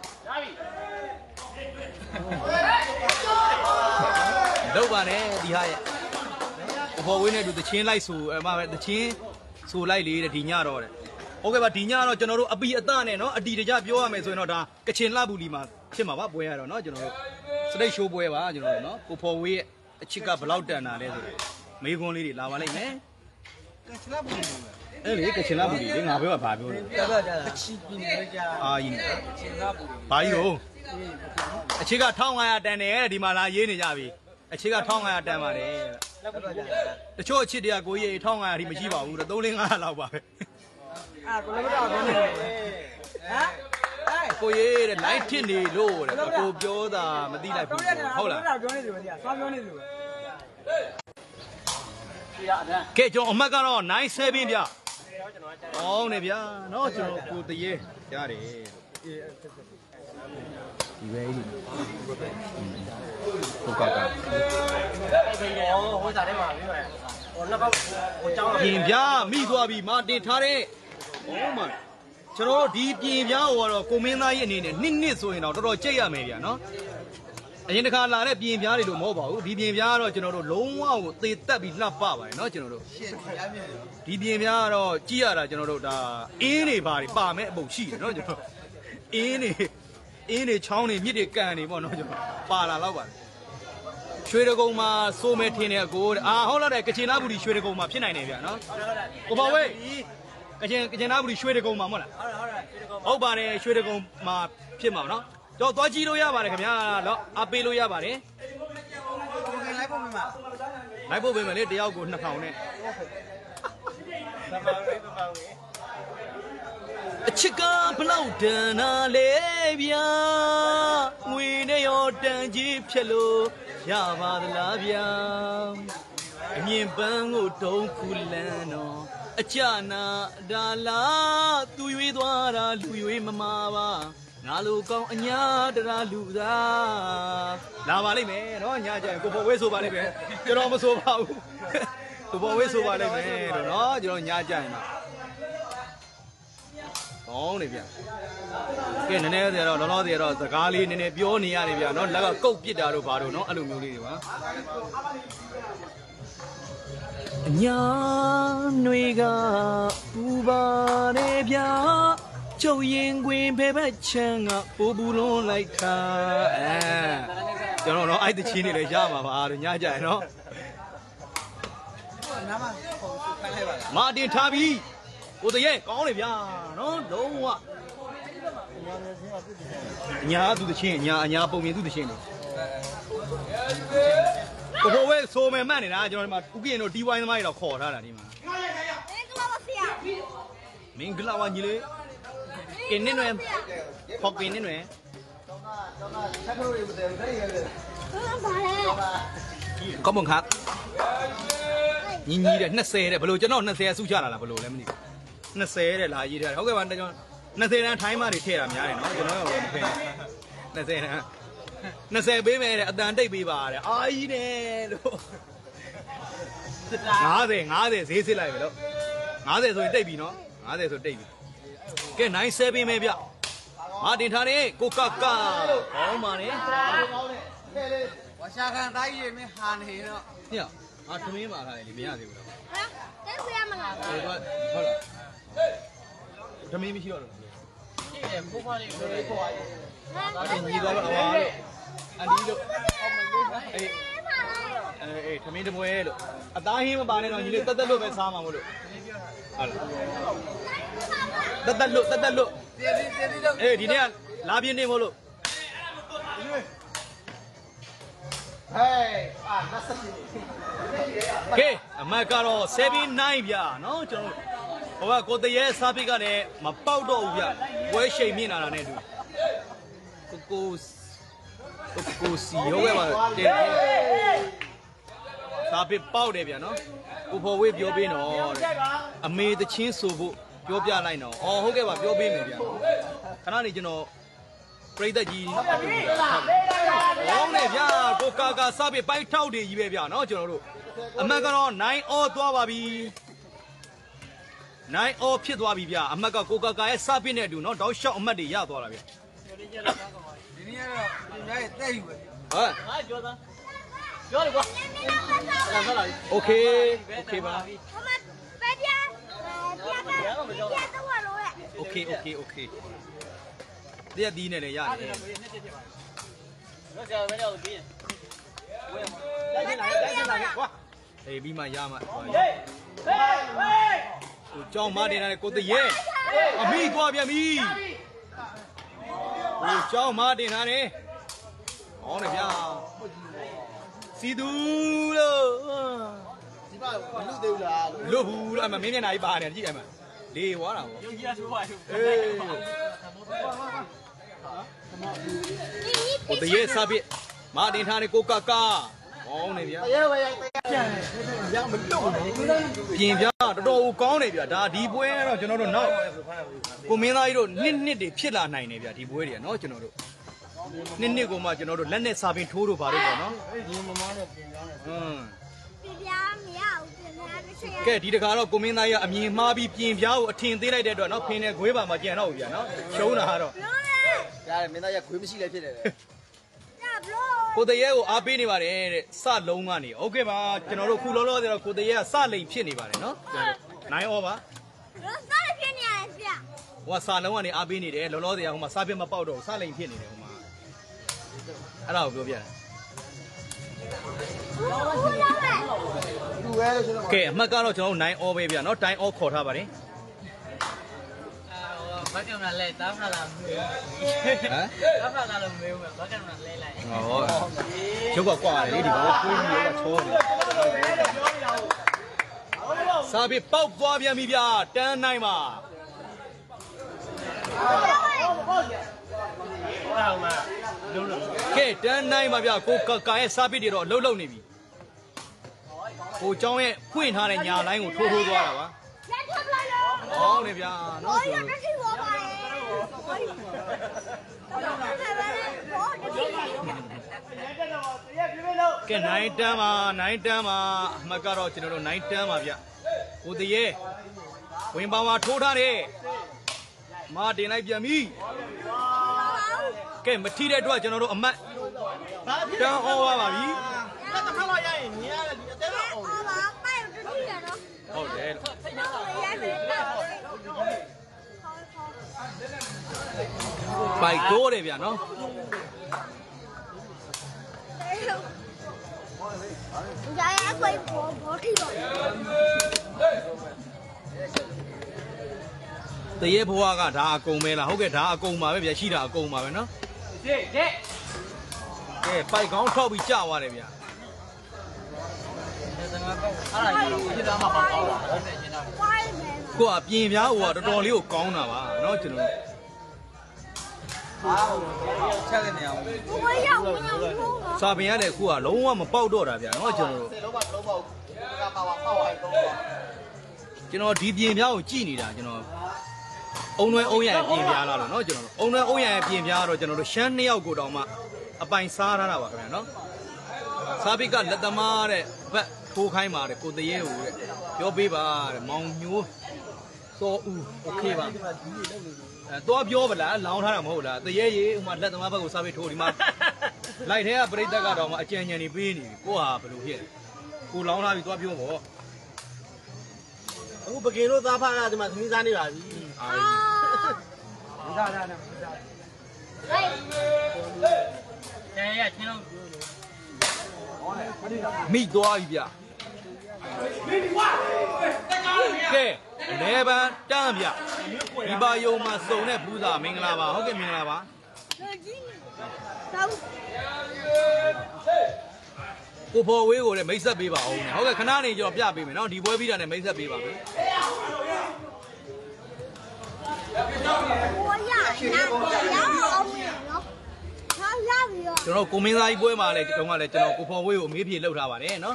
တော့ပါနဲ့ဒီဟာရဲ့ကိုဖော်ဝေးနဲ့တူတချင်းလိုက်ဆိုအမပဲတချင်းဆိုလိုက်လေတဲ့ဒီညတော့တဲ့ဟုတ်ကဲ့ပါဒီညတော့ကျွန်တော်တို့အပီအတနဲ့နော်အတီတကြပြောရမယ်ဆိုရင်တော့ဒါကချင်လှဘူးလီမှာဖြစ်မှာပါပွဲရတော့နော်ကျွန်တော်တို့စတိတ်ရှိုးပွဲပါကျွန်တော်တို့နော်ကိုဖော်ဝေးရဲ့အချစ်ကဘလောက်တန်တာလဲဆိုတော့မေးခွန်းလေးတွေလာပါလိမ့်မယ်ကချင်လှဘူးလီအဲ့လေကချင်လာဘူးလေငါပြောတာဘာပြောလဲပြောကြတာချီပြင်းနေကြအာကြီးချင်လာဘူးဘာကြီးတော့အချစ်ကတစ်ထောင်ငါးရာတန်တယ်ဒီမှာလာရေးနေကြပြီအချစ်ကတစ်ထောင်ငါးရာတန်ပါတယ်တချို့အချစ်တွေကကိုကြီးတစ်ထောင်ငါးရာအထိမရှိပါဘူးတော့သုံးလေးငါးရာလောက်ပါပဲအာကိုလည်းမတော့ဘူးဟမ်ကိုရေးတဲ့ live ဖြစ်နေလို့တဲ့ကိုပြောတာမသိလိုက်ဘူးဟုတ်လားပြောနေတယ်ဗျာသွားပြောနေတယ်ကဲကျွန်တော်အမှတ်ကတော့ nine seven ဗျအောင်းနေဗျာနော်ကျွန်တော်ကိုတရေရတယ်ဒီပဲကြီးဟုတ်ကဲ့ကဲဟိုစားထဲမှာပြီးမယ်ဟိုနှစ်ပေါက်ဟိုကြောင်းပြင်ဗျာမိသွားပြီမာတင်ထားတဲ့ဟိုမှာကျွန်တော်တို့ဒီပြင်ပြားဟိုကတော့ကိုမင်းသားကြီးအနေနဲ့နှစ်နှစ်ဆိုရင်တော့တော်တော်ကြိတ်ရမယ်ဗျာနော်အရင်တစ်ခါလာတဲ့ပြင်ပြားတွေလို့မဟုတ်ပါဘူးဒီပြင်ပြားကတော့ကျွန်တော်တို့လုံးဝကိုသေတက်ပြီးလှပပါတယ်နော်ကျွန်တော်တို့ဒီပြင်ပြားကတော့ကြည့်ရတာကျွန်တော်တို့ဒါအင်းတွေပါတွေပါမဲ့အပုံရှိတယ်နော်ကျွန်တော်အင်းတွေအင်းတွေချောင်းတွေမြစ်တွေကန်တွေပေါ့နော်ကျွန်တော်ပါလာတော့ပါတယ်ရွှေတကုံမှာစိုးမဲထင်းတဲ့အကိုအာဟုတ်လားတဲ့ကချင်နာဘူးဒီရွှေတကုံမှာဖြစ်နိုင်တယ်ဗျာနော်ကိုပေါ့ဝေးကချင်ကချင်နာဘူးဒီရွှေတကုံမှာမဟုတ်လားဟုတ်ပါတယ်ရွှေတကုံမှာဖြစ်မှာနော်တော့သွားကြည့်လို့ရပါတယ်ခင်ဗျာတော့အားပေးလို့ရပါတယ်လိုက်ဖို့ပေးမှာလိုက်ဖို့ပေးမယ်လေတယောက်ကိုနှစ်ထောင်နဲ့အချစ်ကဘလောက်တန်နာလေဗျာငွေနဲ့ရောတန်ကြီးဖြစ်လို့ရပါသလားဗျာအမြင်ပန်းကိုတုံးခုလန်းတော့အကြနာဒါလာသူရွေးသွားတာလူရွေးမမာပါငါလိုကောင်းအညာတရာလူသားလာပါလိမ့်မယ်နော်ညာကြရင်ကိုပေါ်ဝဲဆိုပါလိမ့်မယ်ကျွန်တော်မဆိုပါဘူးကိုပေါ်ဝဲဆိုပါလိမ့်မယ်တော့နော်ကျွန်တော်ညာကြရင်ပါကောင်းနေဗျကဲနည်းနည်းဆိုတော့လောလောဆယ်တော့စကားလေးနည်းနည်းပြောနေရတယ်ဗျနော်လက်ကကုတ်ပစ်တာတို့ဘာတို့နော်အဲ့လိုမျိုးလေးတွေပါအညာနှွေကပူပါနေဗျာကျုပ်ရင်ခွင်ဖဲဖက်ချမ်းကပူပူလွန်လိုက်တာအဲကျွန်တော်တော့အဲ့တချင်းနေလည်းရမှာပါလို့ညကြရင်နော်မာတင်ထားပြီကိုတရဲ့ကောင်းလေဗျာနော်လုံးဝအညာသူတချင်းအညာအညာပုံမြင်သူတချင်းလေကိုဘိုးဝဲဆိုမယ်မှတ်နေတာကျွန်တော်ဒီမှာဥကရင်တို့ဒီဝိုင်းသမားတွေတော့ခေါ်ထားတာဒီမှာမင်္ဂလာပါဆရာမင်္ဂလာပါညီလေးကင်းနေနွယ်ဖောက်ကင်းနေနွယ်ကောမွန်ခါညီညီတဲ့နှစ်ဆယ်တဲ့ဘလို့ကျွန်တော်နှစ်ဆယ်စုချလာလားဘလို့လဲမသိဘူးနှစ်ဆယ်တဲ့လာရေးထားတယ်ဟုတ်ကဲ့ပါကျွန်တော်နှစ်ဆယ်တန်းထိုင်းမှတွေထည့်တာများတယ်နော်ကျွန်တော်ရောမထည့်နှစ်ဆယ်တန်းနှစ်ဆယ်ပေးမယ်တဲ့အတန်တိတ်ပေးပါတဲ့အာကြီးနဲ့လို့ငါးဆယ်ငါးဆယ်ဈေးစစ်လိုက်ပဲလို့ငါးဆယ်ဆိုရင်တိတ်ပြီနော်ငါးဆယ်ဆိုတိတ်ပြီကဲ nine seven ပဲဗျမာတင်ထားတယ်ကိုကကကောင်းပါနဲ့ဝါရှာခံတိုင်းရေမင်းဟာနေတော့ညငါသမင်းပါထားတယ်လေမရသေးဘူးတော့ဟမ်တက်ဆရာမလားဟုတ်တော့ဟုတ်လားသမင်းမရှိတော့လို့ရှိတယ်ပို့ပါလေးပို့ပါလေးဟာညီသွားတော့အဝါလို့အန်ဒီလို့အေးအေးသမင်းတပွဲလို့အသားဟင်းမပါနဲ့တော့ညီလေးတက်တက်လို့ပဲစားမှာမို့လို့ဟုတ်လားတက်တက်လို့တက်တက်လို့အေးဒီနေ့ကလာပြင်းနေမို့လို့ဟေးအာလက်စပ်နေကဲအမတ်ကတော့ seven nine ဗျာနော်ကျွန်တော်ဟိုကကိုတရဲစားပိတ်ကလည်းမပေါက်တော့ဘူးဗျဝဲရှိန်မြင့်လာတာနဲ့တူကိုကိုကိုစီရောပဲပါတင်စားပိတ်ပေါက်တယ်ဗျာနော်ကိုဖော်ဝေးပြောပေးနော်အမေတချင်းဆိုဖို့ပြောပြလိုက်တော့အော်ဟုတ်ကဲ့ပါပြောပေးမယ်ဗျာခဏနေကျွန်တော်ပရိသတ်ကြီးအတူဟောင်းနေဗျာကိုကာကာစားပိတ်ပိုင်းထောက်တွေကြီးပဲဗျာနော်ကျွန်တော်တို့အမတ်ကတော့ nine all သွားပါပြီ nine all ဖြစ်သွားပြီဗျာအမတ်ကကိုကာကာရဲ့စားပိတ်နဲ့အတူနော်တောက်လျှောက်အမတ်တွေရသွားတာဗျာဒီနေ့ကတော့ဒီနေ့ရဲ့တဲ့ယူပဲဟုတ်ဟာပြောသားပြောလေကွာโอเคโอเคပါပဲဗျာပြတ်ပြတ်တော့တော့ရဲ့โอเคโอเคโอเคတရက်ဒီနဲ့လည်းရတယ်တော့ကြာပဲတော့ပြီးဝဲမှာတိုက်လာတိုက်လာကွာအေးပြီးမှရမှာဟေးဟေးဟေးကျောင်းမတင်ထားတဲ့ကိုတရေအမိသွားပြန်ပြီကိုကျောင်းမတင်ထားတယ်ဟောနေဗျာစီသူလို့ဒီမှာမလွတ်သေးဘူးလားလွတ်ဘူးလားအမမင်းမျက်နှာကြီးပါတယ်ကြည့်အမလေးဝါတာပေါ့ရုပ်ကြီးဆိုပါဘူးအေးကိုတရေစားပြမတင်ထားတဲ့ကိုကကာကောင်းနေဗျာရဲဝဲရိုက်ပြန်ရမလို့ပြင်ပြတော်တော်ကောင်းနေဗျာဒါဒီပွဲကတော့ကျွန်တော်တို့နောက်ကိုမင်းသားကြီးတို့နှစ်နှစ်တွေဖြစ်လာနိုင်နေဗျာဒီပွဲတွေကနော်ကျွန်တော်တို့နှစ်နှစ်ကိုမှကျွန်တော်တို့လက်နဲ့စာပင်ထိုးတို့ပါတော့ပေါ့နော်ဒီမမနဲ့ပြင်ပြနေဟွန်းပြင်ပြမရဘူးပြင်ပြတစ်ချက်ကဲဒီတခါတော့ကိုမင်းသားကြီးကအမြင်မှားပြီးပြင်ပြကိုအထင်သေးလိုက်တဲ့အတွက်နော်ဖင်းနဲ့ခွေးပါမှာကြံတော့ဘူးဗျာနော်ရှုံးတာကတော့ရတယ်မင်းသားကြီးခွေးမရှိလဲဖြစ်တယ်ကိုတရေကိုအားပေးနေပါတယ်တဲ့စလုံးကနေโอเคပါကျွန်တော်တို့ခုလောလောဆယ်တော့ကိုတရေကစလိန်ဖြစ်နေပါတယ်နော်နိုင်ဩပါစလိန်ဖြစ်နေရတယ်ဗျဟိုကစလုံးကနေအားပေးနေတယ်လောလောဆယ်ကဟိုမှာစပြတ်မပေါက်တော့စလိန်ဖြစ်နေတယ်ဟိုမှာအဲ့ဒါကိုပြောပြတယ်ကဲအမှတ်ကတော့ကျွန်တော်တို့နိုင်ဩပဲဗျနော်တိုင်းဩခေါ်ထားပါတယ်ဘာကမှလဲတောင်းလာလားမေးဟမ်တောင်းလာလားမေးဦးမယ်ဘာကမှလဲလိုက်ဟောကျုပ်ကကွာလေဒီကောင်ကိုးပြီးတော့ချောနေစာပြီးပေါက်သွားပြန်ပြီဗျာတန်းနိုင်ပါကဲတန်းနိုင်ပါဗျာကိုကကာရဲ့စာပြီးတွေတော့အလုံးလုံးနေပြီကိုเจ้าရဲ့ဖွင့်ထားတဲ့ညာလိုင်းကိုထိုးထိုးသွားတာပါဟောနေဗျာနော်ဆိုကဲနိုင်တန်းပါနိုင်တန်းပါအမှတ်ကတော့ကျွန်တော်တို့နိုင်တန်းပါဗျကိုတရေဝင်ပါမှာထိုးထားတယ်မတင်လိုက်ပြန်ပြီကဲမထီတဲ့အတွက်ကျွန်တော်တို့အမှတ်တန်းဩပါပါပြီတစ်ခါမှရရင်ညီရတယ်ဒီအသေးတော့ဩပါပိုက်တူတူရတော့ဟုတ်တယ်ပိုက်တိုးတယ်ဗျာနော်ဒါရအခွေဘောဘောထိတော့တရေဘွားကဒါအကုန်ပဲလားဟုတ်ကဲ့ဒါအကုန်ပါပဲဗျာရှိတာအကုန်ပါပဲနော်ဒီဒီကဲပိုက်ကောင်းထောက်ပြီးကြာသွားတယ်ဗျာအဲ့ဒါကြီးဒီသားမှာပေါက်သွားတာဟုတ်တယ်ကျင်းတာကိုကပြင်ပြားဟိုကတော်တော်လေးကိုကောင်းတာပါเนาะကျွန်တော်ချက်ခဲ့နေအောင်ဘယ်ရောက်ဝင်အောင်စာပင်ရတဲ့ခုကလုံးဝမပေါက်တော့တာဗျာเนาะကျွန်တော်တို့လုံးဝမလုံးပေါက်ဘူးကပါပါပေါက်လိုက်တော့ကျွန်တော်ဒီပြင်ပြားကိုကြည့်နေတာကျွန်တော်အုံနှွဲအုံရံပြင်ပြားလာလို့เนาะကျွန်တော်တို့အုံနှွဲအုံရံပြင်ပြားတော့ကျွန်တော်တို့ရှမ်းနှစ်ယောက်ကိုတောင်မှအပိုင်စားထားတာပါခင်ဗျာเนาะစာပိကလက်သမားတဲ့ဘက်ထိုးခိုင်းပါတယ်ကိုတရေကိုတဲ့ပြောပေးပါတဲ့မောင်ညိုးစောဦးโอเคပါအဲတော့ပြောပါလားလောင်းထားတာမဟုတ်လားတရေရေဟိုမှာလက်သမားဘက်ကိုစာပိထိုးဒီမှာလိုက်ထဲကပြိတ္တကတော့မှအကြံဉာဏ်နေပေးနေပြီကိုဟာဘယ်လိုဖြစ်ကိုလောင်းထားပြီတော့ပြောပေါ့အခုပကင်တို့သားဖားကဒီမှာသမီးစားနေပါပြီအာမစားတာနဲ့မစားဟေးကျန်ရချင်းလုံးမိသွားပြီဗျကဲလေပန်းတန်းဗျဒီပါယုံမှာစုံတဲ့ဘူးသားမင်္ဂလာပါဟုတ်ကဲ့မင်္ဂလာပါကိုဖော်ဝေးကိုလည်းမိတ်ဆက်ပေးပါအောင်ဟုတ်ကဲ့ခဏနေကြောပြပေးမယ်နော်ဒီပွဲပြီးတာနဲ့မိတ်ဆက်ပေးပါမယ်我呀，那我要熬夜了。ကျွန်တော်ကိုမင်းသားကြီးပွဲမှာလည်းတုန်းကလည်းကျွန်တော်ကိုဖော်ဝေးကိုအမေးဖြေလောက်ထားပါတယ်နော်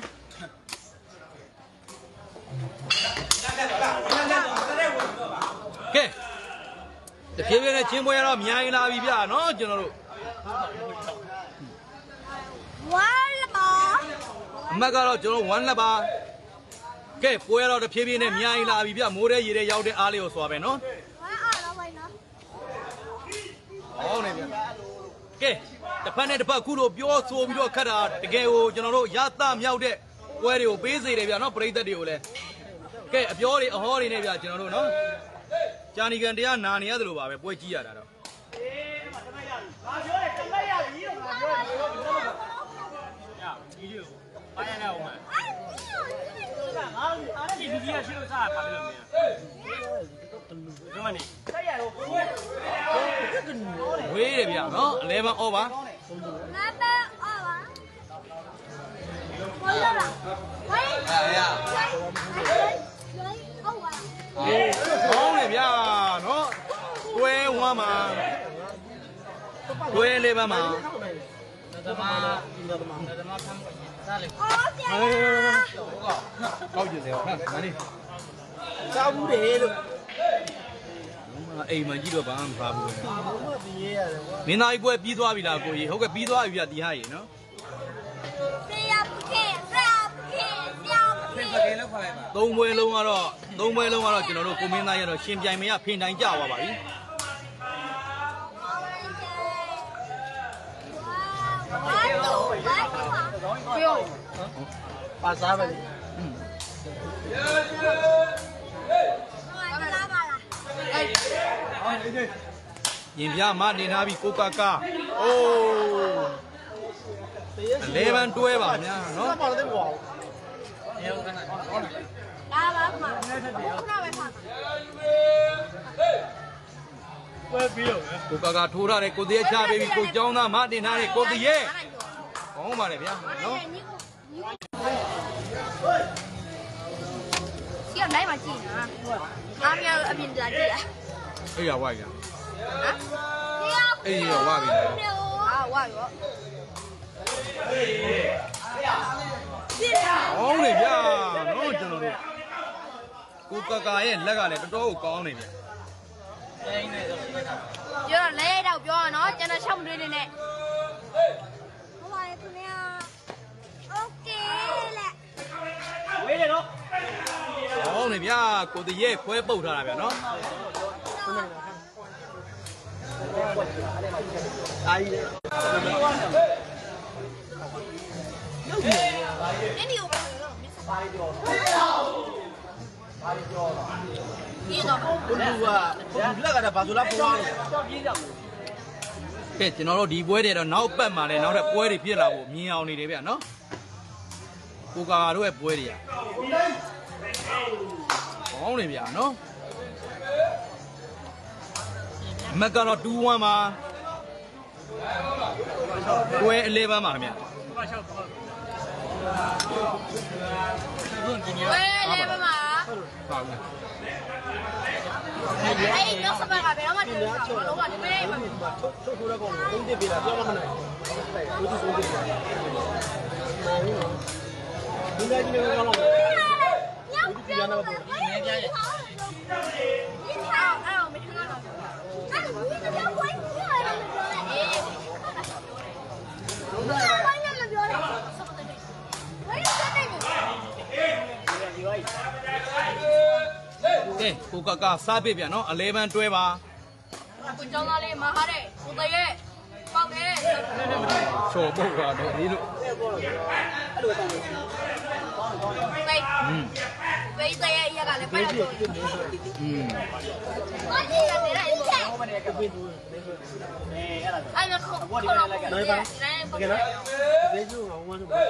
ကဲတဖြည်းဖြည်းနဲ့ချင်းပွဲတော့မြိုင်လာပြီဗျာနော်ကျွန်တော်တို့ဝမ်းလက်ပါအမကတော့ကျွန်တော်ဝမ်းလက်ပါကဲပွဲတော့တဖြည်းဖြည်းနဲ့မြိုင်လာပြီဗျာမိုးတဲ့ရေတဲ့ရောက်တဲ့အားလေးကိုစွာပဲနော်ဝမ်းအားတော့ပဲနော်ဟောနေဗျာကဲတစ်ဖက်နဲ့တစ်ဖက်ခုလိုပြောဆိုပြီးတော့ခတ်တာတကယ်ကိုကျွန်တော်တို့ရသမြောက်တဲ့ပွဲတွေကိုပေးစေတယ်ဗျာနော်ပရိသတ်တွေကိုလည်းကဲအပြောတွေအဟောတွေနဲ့ဗျာကျွန်တော်တို့နော်ကြာနီကန်တရားနာနေရတယ်လို့ပါပဲပွဲကြီးရတာတော့အေးဒီမှာတမက်ရပြီငါပြောတယ်တမက်ရပြီလို့ငါပြောတယ်ရကြီးတွေကိုအားရနေအောင်မငါအားရဒီဒီကရှိလို့စားတာပါလို့မင်းဝေးတယ်ဗျာနော်အလဲပန်းဩပါ我来了，喂， 哎呀，好嘞ဗျာနော်တွဲဝမ်းမှာတွဲလေးပါမှာကောက်ကြည့်စေဟမ်မလေးစားဘူးတယ်လို့အိမ်မှာကြည့်တော့ဘာမှမစားဘူးမင်းသားကြီးပွဲပြီးသွားပြီလားကိုကြီးဟုတ်ကဲ့ပြီးသွားပြီဗျာဒီဟာကြီးနော်သုံးပွဲလုံးကတော့သုံးပွဲလုံးကတော့ကျွန်တော်တို့ကိုမင်းသားရတော့ရှင်ပြိုင်မရဖင်တိုင်ကြသွားပါပြီပါစားပါလေရင်ပြမနေထားပြီကိုကာကာအိုးလေဗန်တွဲပါများနော်လာပါမှာခုနပဲဖာဝဲပြီးတော့ကိုကာကာထိုးထားတယ်ကိုတည်းချပေးပြီကိုကျောင်းသားမတင်ထားတယ်ကိုတည်းရဲ့ကောင်းပါလေဗျာနော်စီကနိုင်မှာကြည့်နော်အားမရအပြင်လာကြည့်လားအေးရဝါကြဟမ်အေးရဝါပြီအာဝါရောကောင်းလေဗျာနော်ကျွန်တော်တို့ကိုကာကာရဲ့လက်ကလည်းတော်တော်ကိုကောင်းနေဗျာပြောတော့လဲရတော့ပြောရနော်ကျွန်တော်ရှောက်မတွေးနေနဲ့ဟိုပါလေခင်ဗျာโอเคလက်ဝေးတယ်နော်ကောင်းနေဗျာကိုတည်းရဲ့ခွဲပုတ်ထားတာဗျာနော်အာကြီးနေနေပါတော့မစ္စပါရီပြောပါရီပြောတာဒီတော့ကိုလူကလက်ကတည်းကဘာဆိုလားပေါ်သွားတယ်ကဲကျွန်တော်တို့ဒီပွဲတွေတော့နောက်ပတ်မှာလဲနောက်ထပ်ပွဲတွေပြစ်လာဖို့မြင်အောင်နေတယ်ဗျနော်ကိုကာတို့ရဲ့ပွဲတွေကကောင်းနေဗျာနော်မကတော့two oneမှာတွဲelevenမှာခင်ဗျဝဲလေးပါမှာပါဘူးအဲ့ဒီတော့စပါကဘယ်တော့မှတူတာဘာလို့လဲမဲမှာထုတ်ထုတ်ထိုးရကောင်သုံးတစ်ပြလာပြောမှမနိုင်ဘူးဒီသုံးတစ်ပြဒီနေ့ကြီးလည်းကောင်းတော့ညောင်ပြောတော့နေကြရဲ့ဒီထားအဲ့အောင်မထနာတော့အဲ့ဒီကတော့ဝိုင်းပြောရတယ်ပြောတယ်အေးဝိုင်းလည်းပြောတယ်ဝိုင်းစတဲ့နေကဲကိုကာကာစားပစ်ဗျာနော်elevenတွဲပါကိုကျောင်းသားလေးမဟာတဲ့ကိုတရဲ့ပေါက်တယ်ချော်ပုတ်တာတော့ဒီလိုအဲ့လိုတောင်းတယ်ပိတ်อืมပိတ်တရဲ့ရက်ကလည်းပိုက်တော့อืมဘာကြီးရနေလဲအဲ့ဒါဟောမနေကပိတ်ဘူးနေဆိုအဲအဲ့ဒါအဲ့ဒါခေါ်ခေါ်တော့လိုက်နိုင်ပါနိုင်ပါကဲနော်ဒီကျူကဝမ်းလို့ပါ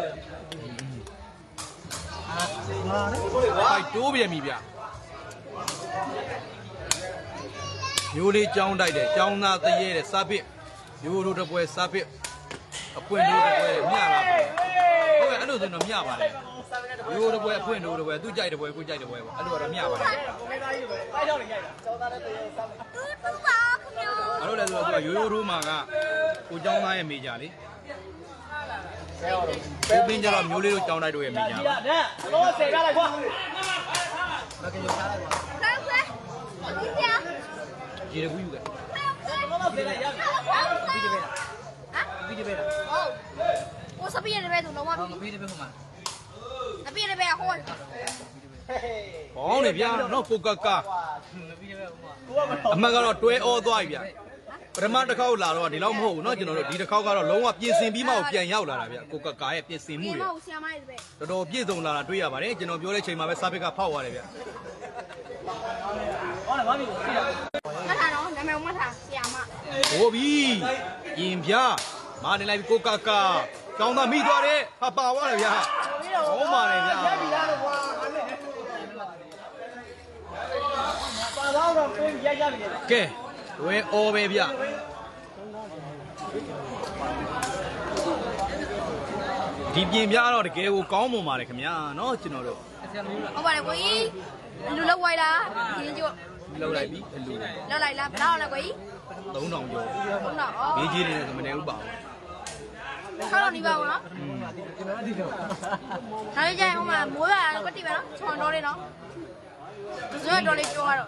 အာဟာလေပိုက်တိုးပြန်ပြီဗျမျိုးလေးကြောင်းတိုက်တယ်ကြောင်းသားတရေတဲ့စားပစ်မျိုးတို့တပွဲစားပစ်အပွင့်တို့တပွဲမျှပါဟုတ်ကဲ့အဲ့လိုဆိုတော့မျှပါလေမျိုးတပွဲအပွင့်တို့တပွဲသူကြိုက်တပွဲကိုကြိုက်တပွဲပေါ့အဲ့လိုတော့မျှပါလေပိုက်တော့နေကြိုက်တာကြောင်းသားတဲ့တရေစားပစ်တူတူပါခင်ဗျာအဲ့လိုလဲဆိုတော့သူကရိုးရိုးထိုးမှာကကိုကြောင်းသားရဲ့မိကြလေကိုပင်းကြတော့မျိုးလေးတို့ကြောင်းတိုက်တို့ရဲ့မိကြပါဒါတော့ဆယ်ပြလိုက်ကွာမကင်စားလိုက်ကွာဆန်းဆန်းဒီပြရေကူးယူခဲ့တော့ဖေးလိုက်ရပြီပြီးတယ်ပဲလားဟမ်ပြီးတယ်ပဲလားဟုတ်ကိုစပီးရတဲ့ဘက်ဆိုလုံးဝပြီးတယ်ပဲဟိုမှာစပီးရတဲ့ဘက်ကဟိုးဘောင်းနေဗျာနော်ကိုကာကာအမှတ်ကတော့တွဲဩသွားပြီဗျာပထမတစ်ခေါက်လာတော့ဒီလောက်မဟုတ်ဘူးเนาะကျွန်တော်တို့ဒီတစ်ခေါက်ကတော့လုံးဝပြင်ဆင်ပြီးမှပြန်ရောက်လာတာဗျကိုကာကာရဲ့ပြင်ဆင်မှုတွေတော်တော်ပြည့်စုံလာတာတွေ့ရပါတယ်ကျွန်တော်ပြောတဲ့ချိန်မှာပဲစာပစ်ကဖောက်သွားတယ်ဗျဟုတ်တယ်ဘာဖြစ်လဲမထားတော့နာမည်မထားဆရာမဟိုပြီရင်ပြမာနေလိုက်ပြီကိုကာကာကောင်းသားမိသွားတယ်ဟာပါသွားတယ်ဗျာဟောပါတယ်ဗျာရက်ပြီလားကွာတော့တော့ပေးရရပြီကဲဝဲအော်ပဲဗျဒီပြင်ပြတော့တကယ်ကိုကောင်းမွန်ပါတယ်ခင်ဗျာနော်ကျွန်တော်တို့ဟုတ်ပါတယ်ကိုကြီးလူလောက်ဝိုင်းလားရင်းကျို့လောက်လိုက်ပြီအလူလောက်လိုက်လားဘယ်တော့လဲကိုကြီးသုံးထောင်ကျော်ဟုတ်တော့ဩမေးကြီးနေတယ်ဆိုမနေဘူးပါဘူးဆောက်တော့နေပါဘူးနော်ဒါကြရင်ဟိုမှာမိုးရတော့ကတိပဲနော်ချွန်တော့လေးနော်ဇွဲတော်လေးပြောရတော့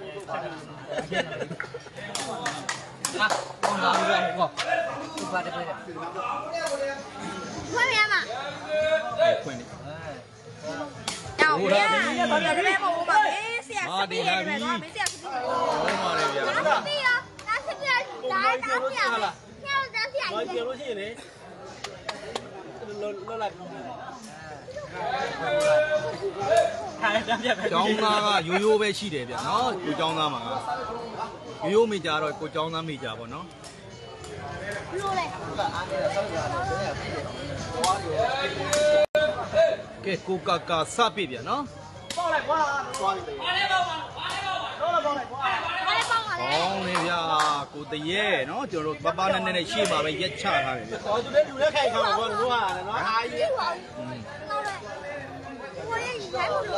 ဟာကောင်းပါပြီဟောဒီပါတယ်ပဲခွင့်ရမှာခွင့်နေတောင်းရဘာလဲပဲမို့ပါမေးဆရာစပီးတယ်ပဲနော်မေးဆရာစပီးဟုတ်ပါတယ်ဗျာဒါစပီးရဒါစပီးရဒါဒါဆရာဆရာဒါဆရာဘာပြောလို့ရှိရင်လေလောလောလိုက်ဟာတမ်းပြပဲကျောင်းသားကရိုးရိုးပဲရှိတယ်ဗျာနော်ကိုကျောင်းသားမှာရိုးရိုးမိကြတော့ကိုကျောင်းသားမိကြပါနော်လို့လေကဲကိုကာကာစပစ်ဗျာနော်ပေါက်လိုက်ကွာသွားပြီဘာလဲပေါက်ပါဘာလဲပေါက်ပါတော့ပေါက်လိုက်ကွာဘာလဲပေါင်းပါလဲကောင်းနေဗျာကိုတရေနော်ကျွန်တော်တို့ပပနဲ့နဲ့ရှေ့မှာပဲရက်ချထားတယ်ဗျာဟောသူလည်းလူလည်းခိုင်ခံပါဘောတို့ဟာလည်းနော်အာကြီးဟုတ်တယ်ကိုရဲ့ဒီတိုင်းလို့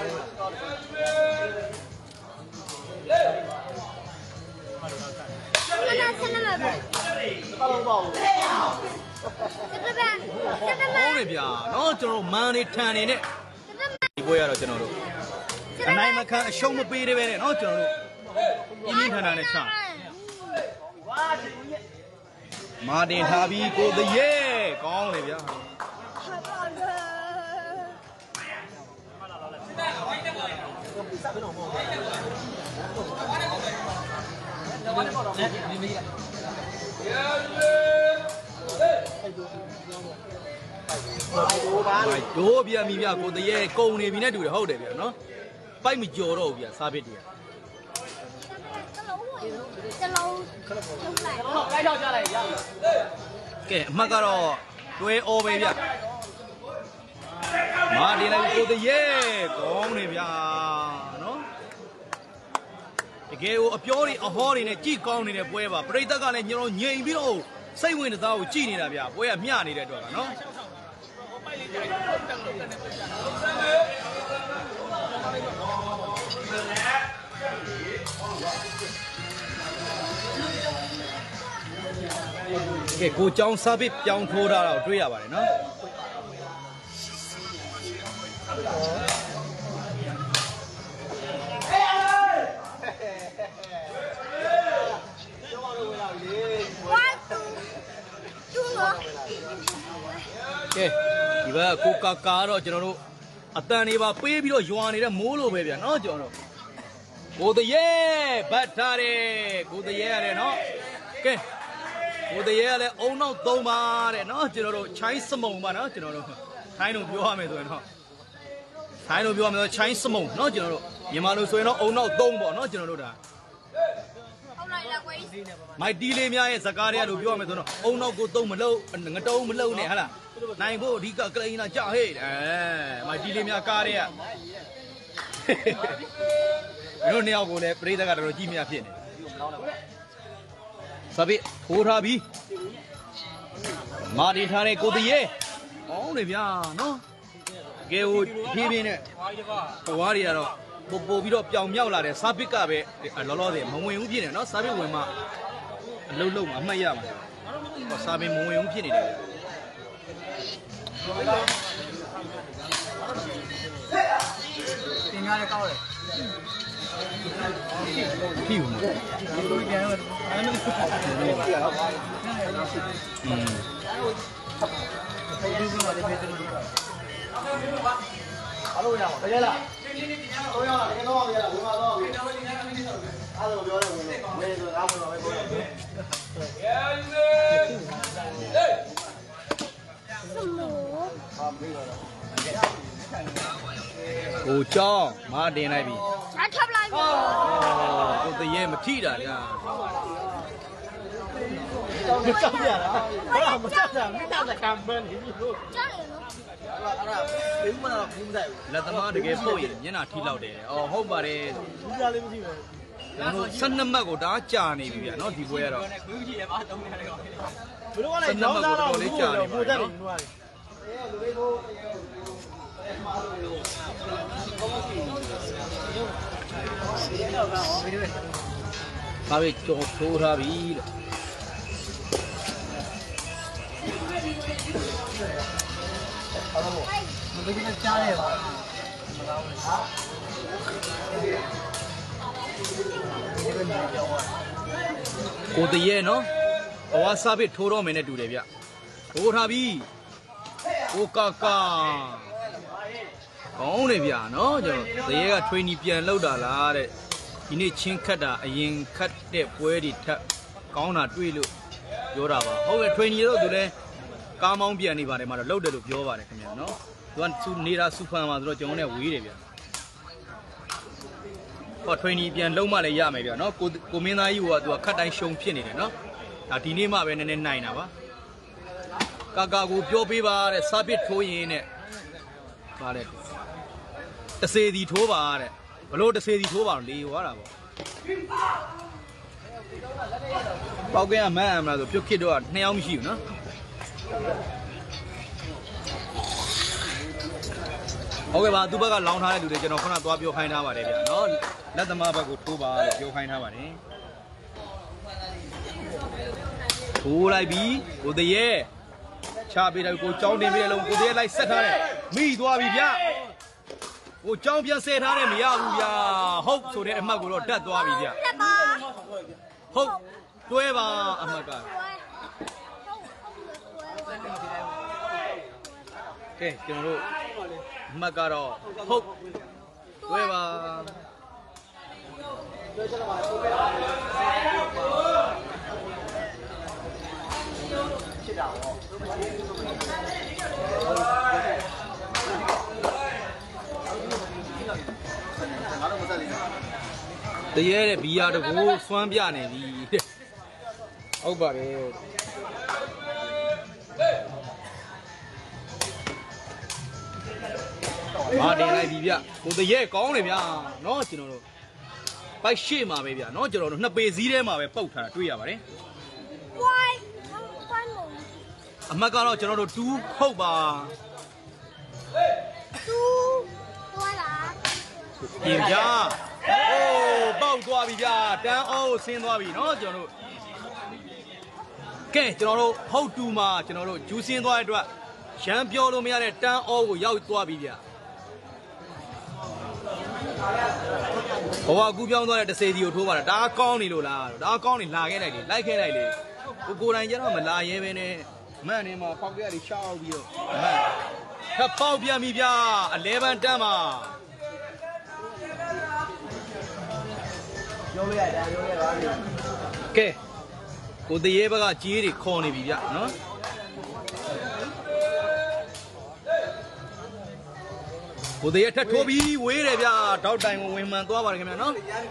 အဲ့ဒါဆက်နေမှာပဲတော့တော့ပေါ့တက်တက်တက်တက်ကောင်းနေဗျာနော်ကျွန်တော်တို့မန်နေထန်နေနဲ့ဒီပွဲကတော့ကျွန်တော်တို့အနိုင်မခံအရှုံးမပေးသေးပဲနဲ့နော်ကျွန်တော်တို့ပြင်းပြင်းထန်ထန်နဲ့ချမာတင်ထားပြီးကိုတရေကောင်းနေဗျာဒိုးပြမိပြကိုတရေကုံနေပြီနဲ့တူတယ်ဟုတ်တယ်ဗျာနော်ပိုက်မကြော်တော့ဘူးဗျာစားပစ်တယ်တလုံးလုံးလိုက်တော့ကိုက်တော့ကြလိုက်ရကဲအမှတ်ကတော့တွဲအော်ပဲဗျမာတင်လိုက်ကိုတရေကောင်းနေဗျာနော်တကယ်ကိုအပြောတွေအဟောတွေနဲ့ကြည်ကောင်းနေတဲ့ပွဲပါပရိသတ်ကလည်းညတော်ငြိမ်ပြီးတော့စိတ်ဝင်စားကိုကြည်နေတာဗျပွဲကမျှနေတဲ့အတွက်ပါနော်ကဲကိုကျောင်းစားပြီးပြောင်းထိုးတာတော့တွေ့ရပါတယ်နော်ကဲဒီဘက်ကိုကာကာတော့ကျွန်တော်တို့အတန်တွေပါပေးပြီးတော့ယွာနေတဲ့မိုးလိုပဲဗျာနော်ကျွန်တော်တို့ကိုတရေဘတ်ထားတယ်ကိုတရေရတယ်နော်ကဲကိုတရေကလည်းအုံနောက်သုံးပါတဲ့နော်ကျွန်တော်တို့ချိုင်းစမုံပါနော်ကျွန်တော်တို့ထိုင်းလို့ပြောရမယ်ဆိုရင်တော့ထိုင်းလို့ပြောရမယ်ဆိုချိုင်းစမုံနော်ကျွန်တော်တို့မြန်မာလိုဆိုရင်တော့အုံနောက်သုံးပေါ့နော်ကျွန်တော်တို့ဒါဟုတ်လိုက်လားကွယ်မိုက်တီးလေးများရဲ့ဇကားတွေကလို့ပြောရမယ်ဆိုတော့အုံနောက်ကိုသုံးမလို့ငတုံးမလုံနဲ့ဟဟလားနိုင်ဖို့အဓိကကလိန်လာကြဟဲ့အဲမိုက်တီးလေးများကားတွေကတို့နှစ်ယောက်ကိုလည်းပြိဿကတော်တော်ကြီးမြတ်ဖြစ်နေစပိထိုးထားပြီးမာဒီထားတဲ့ကိုတရေကောင်းနေဗျာနော်ကဲဟိုဖြည်းဖြည်းနဲ့ဟိုဝါးတွေကတော့ပို့ပို့ပြီးတော့ပြောင်မြောက်လာတယ်စာပစ်ကပဲလောလောဆယ်မဝင်ဘူးဖြစ်နေနော်စာပစ်ဝင်မှအလုံးလုံးအမှတ်ရမှာဟောစာပင်မဝင်ဘူးဖြစ်နေတယ်တင်ရတယ်ကောက်တယ်ဖြီးဦးမှာတို့ပြန်တော့အဲ့လိုဖြစ်တာอืมဒီလိုမျိုးတွေပဲတူတူအားလို့ရအောင်တကယ်လားတော့ရအောင်တကယ်တော့ရလားဝင်ပါတော့အဲ့လိုပြောတယ်ဝင်လို့ဝင်ဆိုအားမလို့ပဲပြောတယ်ကိုကျောင်းမာတင်လိုက်ပြီအထပ်လိုက်ပြီကိုတရေမထိတာဗျာတော့ကြောက်ရတာဘာမှမကြောက်တာမိသားစုကံပန်းဒီလိုကြားတယ်နော်အဲ့ဒါဘယ်မှတော့ဘူးမဆိုင်ဘူးလက်သမားတကယ်ပို့ရင်မျက်နှာထိလောက်တယ်အော်ဟုတ်ပါတယ်ဘူးကြလေးမရှိဘူးဆနမတ်ကိုဒါကြာနေပြီဗျာနော်ဒီပွဲကတော့ဘယ်လိုကလဲရောင်းစားတော့လေးကြာနေပိုတက်နေလို့ရတယ်ဘာပဲကြော်ထိုးထားပြီလို့မသိဘူးကြားရပါကိုတရေနော်ဘဝစားပြီးထိုးတော့မယ်နဲ့တူတယ်ဗျထိုးထားပြီကိုကာကာကောင်းတယ်ဗျနော်ကျွန်တော်တရေက training ပြန်လောက်တာလားတဲ့ဒီနေ့ချင်းခတ်တာအရင်ခတ်တဲ့ပွဲတွေထက်ကောင်းတာတွေ့လို့ပြောတာပါဟုတ်ကဲ့ training တော့သူလည်းကားမောင်းပြန်နေပါတယ်မှာတော့လောက်တယ်လို့ပြောပါတယ်ခင်ဗျာနော်သူကသူနေတာစူဖန်မှာဆိုတော့ကျွန်တော်နဲ့ဝေးတယ်ဗျဟော training ပြန်လုံးမှလည်းရမယ်ဗျနော်ကိုကိုမင်းသားကြီးကသူကခတ်တိုင်းရှုံဖြစ်နေတယ်နော်ဒါဒီနေ့မှပဲနည်းနည်းနိုင်တာပါကာကာကိုပြောပေးပါတဲ့စာပစ်ထိုးရင်နဲ့ဗါတဲ့တစေစီထိုးပါတဲ့ဘလို့တစေစီထိုးပါတော့လေသွားတာပေါ့ပေါက်ကင်းကမန်းအမလားဆိုပြုတ်ခစ်တော့နှစ်ယောက်မရှိဘူးနော်ဟုတ်ကဲ့ပါသူ့ဘက်ကလောင်းထားတဲ့လူတွေကျွန်တော်ခုနသွားပြောခိုင်းထားပါတယ်ဗျာနော်လက်သမားဘက်ကိုထိုးပါလို့ပြောခိုင်းထားပါတယ်ထိုးလိုက်ပြီကိုတရေချပေးတယ်ကိုကြောင်းတင်ပေးတယ်လုံးကိုတရေလိုက်ဆက်ထားတယ်မိသွားပြီဗျာကိုကြောင်းပြန်ဆဲထားတယ်မရဘူးဗျာဟုတ်ဆိုတဲ့အမှတ်ကိုတော့တက်သွားပြီဗျာဟုတ်တွဲပါအမှတ်ကကဲကျွန်တော်တို့အမှတ်ကတော့ဟုတ်တွဲပါဖြစ်တာပေါ့တရေတဲ့ဘီယာတကူစွမ်းပြနေပြီဟုတ်ပါတယ်မာတင်လိုက်ပြီဗျကိုတရေကောင်းတယ်ဗျာနော်ကျွန်တော်တို့ပိုက်ရှေ့မှာပဲဗျာနော်ကျွန်တော်တို့နှစ်ပေစည်းထဲမှာပဲပုတ်ထားတာတွေ့ရပါတယ်အမှတ်ကတော့ကျွန်တော်တို့twoဟုတ်ပါ twoသွားလားပြင်ပြအိုးပေါက်သွားပြီဗျာတန်းအောဆင်းသွားပြီเนาะကျွန်တော်တို့ကဲကျွန်တော်တို့ဟုတ်တူမှာကျွန်တော်တို့ဂျူးဆင်းသွားတဲ့အတွက်ရမ်းပြောလို့မရတဲ့တန်းအောကိုရောက်သွားပြီဗျာဘဝကူးပြောင်းသွားတဲ့တစေတီကိုထိုးပါတာဒါကောင်းနေလို့လားဒါကောင်းနေလာခဲ့လိုက်လေလိုက်ခဲ့လိုက်လေကိုကိုတိုင်းကျတော့မလာရဲပဲနဲ့မန့်နေမှာပေါက်ပြရည်ရှောက်ပြီးတော့မန့်ထပ်ပေါက်ပြန်ပြီဗျာelevenတန်းမှာပြောလို့ရတယ်ပြောရပါလိမ့်ကဲကိုတရေဘက်ကကြီးတွေခေါ်နေပြီဗျနော်ကိုတရေထပ်ထိုးပြီးဝေးတယ်ဗျတောက်တိုင်ကိုဝင်မှန်သွားပါတယ်ခင်ဗျနော်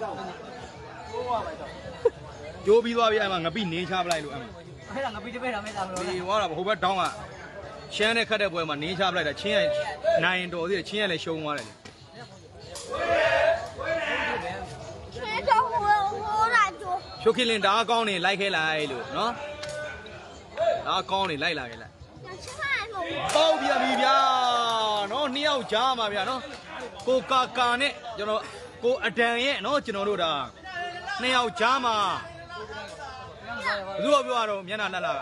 ကျိုးပြီးသွားပြီအဲ့မှာငပိနေချပလိုက်လို့အဲ့မှာအဲ့ဒါငပိတပည့်တာမဲတာမလို့ဒီဟောတာဟိုဘက်တောင်းကရှမ်းနဲ့ခတ်တဲ့ပွဲမှာနေချပလိုက်တာချင်းရနိုင်တော်သေးတယ်ချင်းရလည်းရှုံးသွားတယ်ရှုပ်ခင်းလင်ဒါကောင်းနေလိုက်ခဲလိုက်လို့နော်ဒါကောင်းနေလိုက်လာခဲလိုက်ပေါက်ပြန်ပြီဗျာနော်နှစ်ယောက်ကြားမှာဗျာနော်ကိုကာကာနဲ့ကျွန်တော်ကိုအဒံရဲ့နော်ကျွန်တော်တို့ဒါနှစ်ယောက်ကြားမှာဘယ်သူပြောရတော့မျက်နှာလက်လာက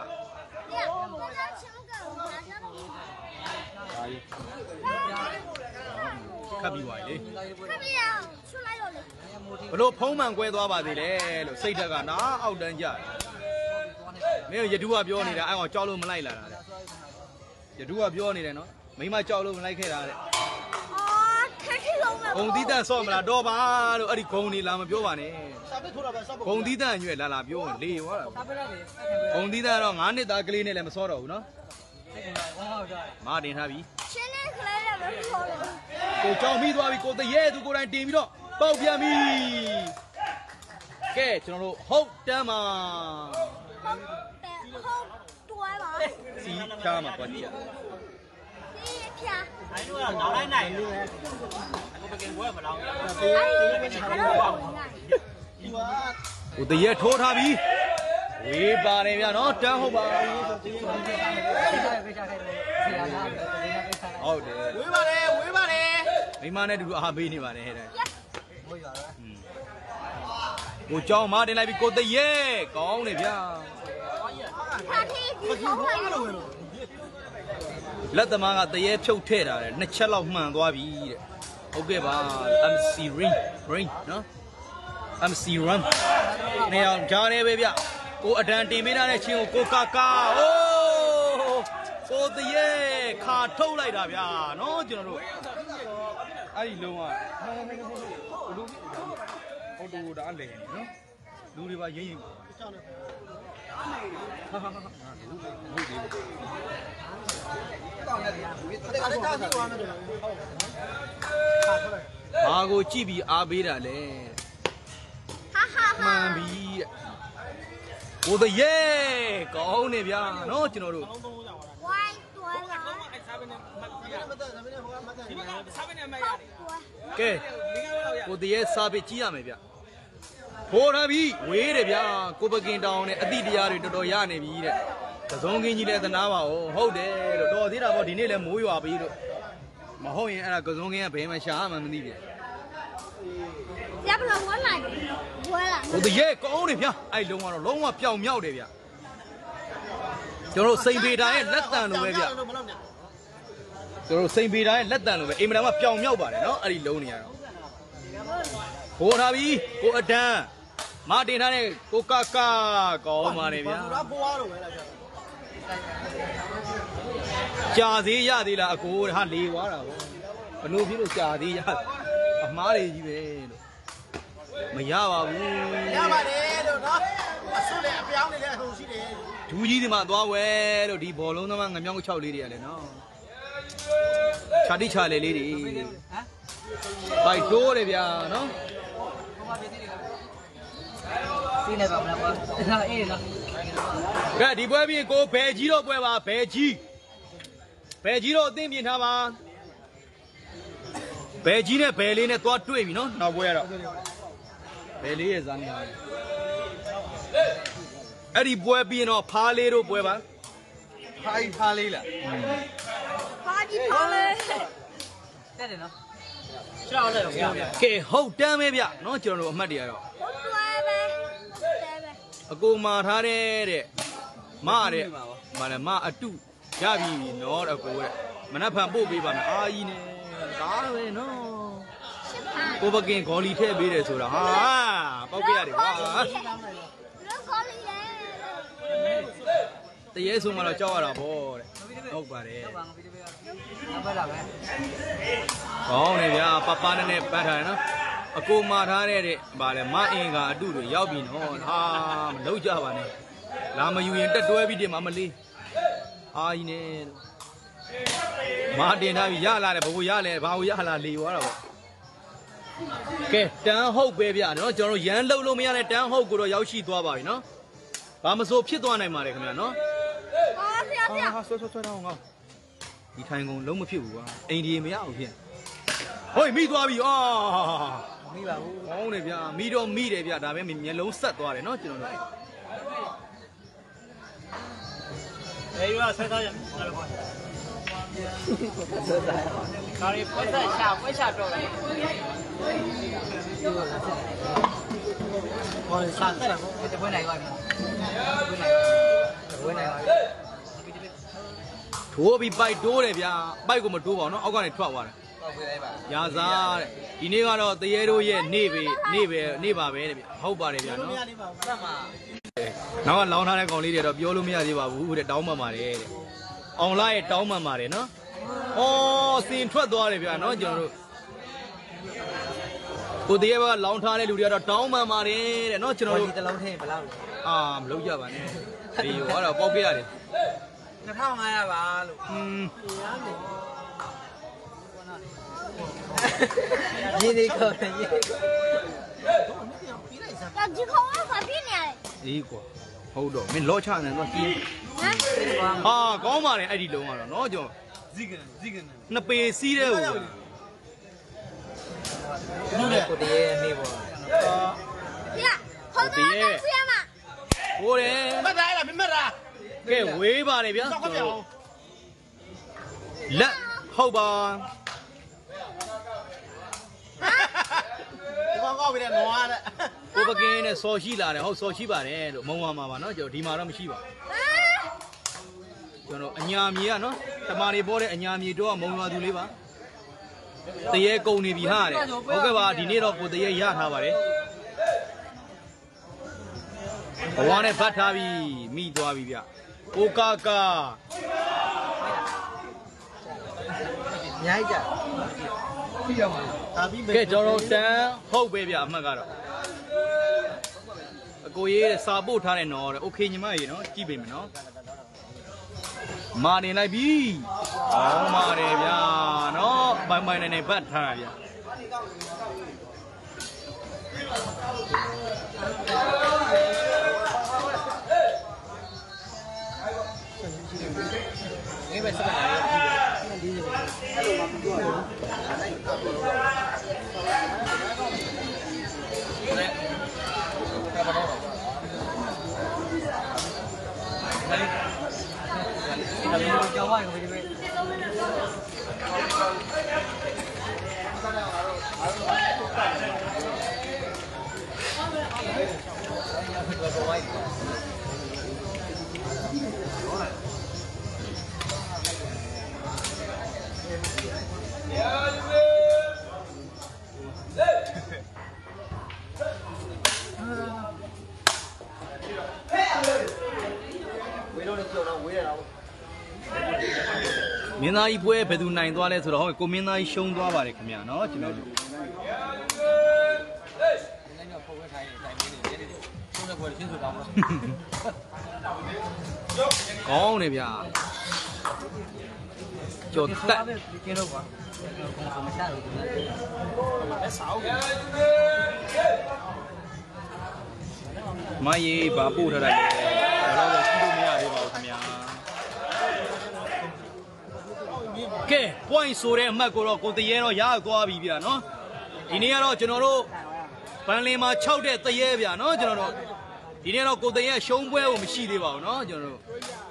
ခပ်ပြီးပါလေခပ်ပြီးရဆွလိုက်တော့လေဘလို့ဖုံးမှန်ကွဲသွားပါသေးလေလို့စိတ်ဓာတ်ကနားအောက်တန်းကြတယ်မင်းရတူကပြောနေတာအဲ့ကောင်ကြောက်လို့မလိုက်လာတာတဲ့ရတူကပြောနေတယ်နော်မိမကြောက်လို့မလိုက်ခဲ့တာတဲ့အော်ခက်ခဲလုံးပဲဂုံသီးတန့်ဆော့မလားတော့ပါလို့အဲ့ဒီဂုံနေလာမပြောပါနဲ့စာပစ်ထိုးတာပဲစောက်ဂုံသီးတန့်ညွဲ့လာလာပြောရင်လေဟောတာဂုံသီးတန့်တော့ငါးနှစ်သားကလေးနဲ့လည်းမစောတော့ဘူးနော်မာတင်ထားပြီရှင်းနေကလေးလည်းမစောတော့ကိုကြောင်ပြီးသွားပြီကိုတရေသူကိုယ်တိုင်တင်ပြီးတော့ပေါက်ပြန်ပြီကဲကျွန်တော်တို့ဟုတ်တမ်းပါဟုတ်ဟုတ်တွဲပါစီချားမှာပေါ့ကြည့်ရစီဖြာအဲ့လိုတော့နောက်လိုက်နိုင်လို့ပဲကိုပကင်ဘွဲမလောင်းရဘူးအဲ့ဒီပဲချားလို့ကိုတရေထိုးထားပြီဝေးပါတယ်ဗျာနော်တန်းဟုတ်ပါဟုတ်တယ်ဝေးပါတယ်ဝေးပါတယ်မိမနဲ့တူတူအားပေးနေပါတယ်ဟဲ့ကိုကြောင်းမတင်လိုက်ပြီကိုတရေကောင်းနေဗျာလက်သမားကတရေဖြုတ်ထဲ့တာတဲ့နှစ်ချက်လောက်မှန်သွားပြီတဲ့ဟုတ်ကဲ့ပါ M C ring ring နော် M C run နေအောင်ကြားနေပဲဗျကိုအဒန်တင်ပေးထားတဲ့ချင်းကိုကိုကာကာအိုးကိုတရေခါထုတ်လိုက်တာဗျာနော်ကျွန်တော်တို့အဲ့ဒီလုံးကလူဟိုတူတာလေနော်လူတွေပါရင်းရင်းဟာဟာဟာဟုတ်တယ်ဘာကိုကြည့်ပြီးအားပေးတာလဲဟာဟာမှန်ပြီကိုတရေကောင်းနေဗျာနော်ကျွန်တော်တို့ဝိုင်းတွဲလာကဲကိုတရေစာပေကြည့်ရမယ်ဗျဖိုးထားပြီဝေးတယ်ဗျာကိုပကင်တောင်နဲ့အတိတရားတွေတော်တော်ရနေပြီတဲ့သစုံကင်းကြီးလည်းသနာပါဦးဟုတ်တယ်လို့တော်သေးတာပေါ့ဒီနေ့လည်းမိုးရွာပြီလို့မဟုတ်ရင်အဲ့ဒါကစုံကင်းကဘယ်မှာရှာမှမသိဗျရဘလို့ဝဲလာဝဲလာကိုတရေကောင်းနေဗျာအဲ့လုံးကတော့လုံးဝပျောင်မြောက်တယ်ဗျကျွန်တော်စိန်ပေတာရဲ့လက်တန်လိုပဲဗျကျွန်တော်စိန်ပေတာရဲ့လက်တန်လိုပဲအိမ်မတန်ကပျောင်မြောက်ပါတယ်နော်အဲ့ဒီလုံးနေရတော့ဖိုးထားပြီကိုအဒန်မတင်ထားတဲ့ကိုကာကာကောင်းပါတယ်ဗျာကြာသေးရသေးလားအကိုဟာလေသွားတာဗောဘလို့ဖြစ်လို့ကြာသေးရအမားတွေကြီးပဲလို့မရပါဘူးရပါတယ်လို့နော်အဆုလည်းအပြောင်းနေလည်းအဟုန်ရှိတယ်ဒူးကြီးဒီမှာသွားဝဲလို့ဒီဘောလုံးသမားငမြောင်း၆လေးတွေကလည်းနော်ခြာတိခြာလေလေးတွေဟမ်ပိုက်တိုးတယ်ဗျာနော်စီးနေပါမလားကွာအေးနော်ကဲဒီပွဲပြီးကိုဘယ်ကြီးတော့ပွဲပါဘယ်ကြီးဘယ်ကြီးတော့အသင်းပြင်ထားပါဘယ်ကြီးနဲ့ဘယ်လေးနဲ့သွားတွေ့ပြီနော်နောက်ပွဲကတော့ဘယ်လေးရဲ့ဇာနေဟာအဲ့ဒီပွဲပြီးရင်တော့ဖားလေးတို့ပွဲပါဖားကြီးဖားလေးလားဖားကြီးဖားလေးတဲ့တယ်နော်ရှောက်လိုက်ရောဗျာကဲဟုတ်တမ်းပဲဗျနော်ကျွန်တော်တို့အမှတ်တွေကတော့တွဲပဲအကိုမာထားတဲ့တဲ့မတဲ့မလည်းမအတုရပြီနော်အကိုတဲ့မနှက်ဖန်ပို့ပေးပါမယ်အာကြီးနဲ့ဒါပဲနော်ကိုပကင်ဂေါ်လီထည့်ပေးတယ်ဆိုတာဟာပောက်ပြရတယ်ကွာလောကောလီလေတရေဆိုမှတော့ကြောက်ရတာဗောတဲ့ဟုတ်ပါတယ်ဟုတ်ပါငါပြီးတပည့်ကဘယ်လာပဲကောင်းတယ်ဗျာပပနဲ့နဲ့ပတ်ထားတယ်နော်အကိုမာထားတဲ့တဲ့ဗာလဲမအင်ကအတုတွေရောက်ပြီနော်ဟာမလောက်ကြပါနဲ့လာမယူရင်တက်တွဲပြီးတင်မှာမလေးအာကြီးနဲ့မတင်ထားပြီရလာတယ်ဘိုးရလဲဘာကိုရလာလေသွားတာဗောကဲတန်းဟုတ်ပဲဗျာနော်ကျွန်တော်ရမ်းလှုပ်လို့မရတဲ့တန်းဟုတ်ကိုတော့ရောက်ရှိသွားပါပြီနော်ဘာမစိုးဖြစ်သွားနိုင်ပါလေခင်ဗျာနော်ဟာဆရာဆရာဟာဆွဆွဆွတော့ငေါဒီထိုင်ကုန်လုံးမဖြစ်ဘူးကွာအိန္ဒိယမရအောင်ဖြစ်ဟိုမိသွားပြီအာမိပါဘူးကောင်းတယ်ဗျာမိတော့မိတယ်ဗျာဒါပဲမျက်လုံးဆက်သွားတယ်နော်ကျွန်တော်တို့အေးရွာဆက်သားရဆက်သားကာရီပွဲဆက်ချပွဲချတော့တယ်ဟောစားတယ်ဒီပွဲနိုင်ပါပြီပွဲနိုင်ပါပြီထိုးပြီးပိုက်တိုးတယ်ဗျာပိုက်ကိုမတိုးပါဘူးနော်အောက်ကနေထွက်သွားတယ်ဟုတ်ပြီလိုက်ပါရာစားတဲ့ဒီနေ့ကတော့တရေတို့ရဲ့နေ့ပဲနေ့ပဲနေ့ပါပဲတဲ့ဗျဟုတ်ပါတယ်ဗျာနော်ဆက်မှာနောက်ကလောင်းထားတဲ့ကောင်လေးတွေတော့ပြောလို့မရသေးပါဘူးတဲ့တောင်းပန်ပါတယ်တဲ့အောင်လာရဲ့တောင်းပန်ပါတယ်နော်ဩစင်ထွက်သွားတယ်ဗျာနော်ကျွန်တော်တို့ကိုတရေဘက်ကလောင်းထားတဲ့လူတွေကတော့တောင်းပန်ပါတယ်တဲ့နော်ကျွန်တော်တို့ဒီတလုံးထင်းဘယ်လောက်အာမလုပ်ကြပါနဲ့ဒီဟောတော့ပေါက်ပြရတယ်နှစ်ထောင်ငါးရာပါလို့อืมရင်းနေခေါ်တယ်ရင်းဒါဒီခေါင်းကဘာဖြစ်နေလဲအေးကွာဟုတ်တော့မင်းလောချနေတော့ကြီးဟမ်ဟာကောင်းပါလေအဲ့ဒီလုံးကတော့နော်ကျွန်တော်ဇီကန်ဇီကန်နှစ်ပေစီးတဲ့ဟိုလူနဲ့ကိုတည်းရဲ့နေပေါ့ပြ的干不呀嘛？ ဟိုတယ်မတ်တိုင်းလားမမတ်လားကဲဝေးပါတယ်ဗျာတော့ခပြောင်းလက်ဟုတ်ပါဒီကောင်ကောက်ပြီးတဲ့နွားတဲ့ကိုပကင်းနဲ့စော်ရှိလာတယ်ဟုတ်စော်ရှိပါတယ်လို့မုံဝါမှာပါနော်ကျွန်တော်ဒီမှာတော့မရှိပါကျွန်တော်အညာမြေကနော်တမာတွေပေါ်တဲ့အညာမြေတော့မုံဝါသူလေးပါတရေကုန်နေပြီဟာတဲ့ဟုတ်ကဲ့ပါဒီနေ့တော့ကိုတရေရထားပါတယ်ဘဝနဲ့ဗတ်ထားပြီမိသွားပြီဗျကိုကာကာညာကြပြီးတော့ဒါပြီးကဲကျွန်တော်တန်းဟုတ်ပဲဗျအမှတ်ကတော့အကိုရေးစာပို့ထားတယ်နော်တဲ့โอเคညီမရေနော်ကြည့်ပေးမယ်နော်မာနေလိုက်ပြီဟောမာတယ်ဗျာနော်ပိုင်ပိုင်နေနေဗတ်ထားဗျာငယ်ပဲစကားကြောက်ပါရဲ့ဒီပဲမင်းသားကြီးပွဲဘယ်သူနိုင်သွားလဲဆိုတော့ဟုတ်ကိုမင်းသားကြီးရှုံးသွားပါတယ်ခင်ဗျာနော်ကျွန်တော်တို့ဖောက်ဝဲထိုင်းတိုင်ပေးနေတယ်ဆုံးတဲ့ဘွယ်ချင်းဆိုတော့ကောင်းတယ်ဗျာကြော်တက်ကျင်းတော့ကွာမချလို့လက်ဆောက်မယေးဘာပို့ထားလိုက်လဲတော့တော့ကြည့်လို့မရသေးပါဘူးခင်ဗျာကဲ point ဆိုတဲ့အမှတ်ကိုတော့ကိုတရေတော့ရသွားပြီဗျာနော်ဒီနေ့ကတော့ကျွန်တော်တို့ဗန်လင်မှာ၆တဲ့တရေဗျာနော်ကျွန်တော်တို့ဒီနေ့တော့ကိုတရေရှုံးပွဲကိုမရှိသေးပါဘူးနော်ကျွန်တော်တို့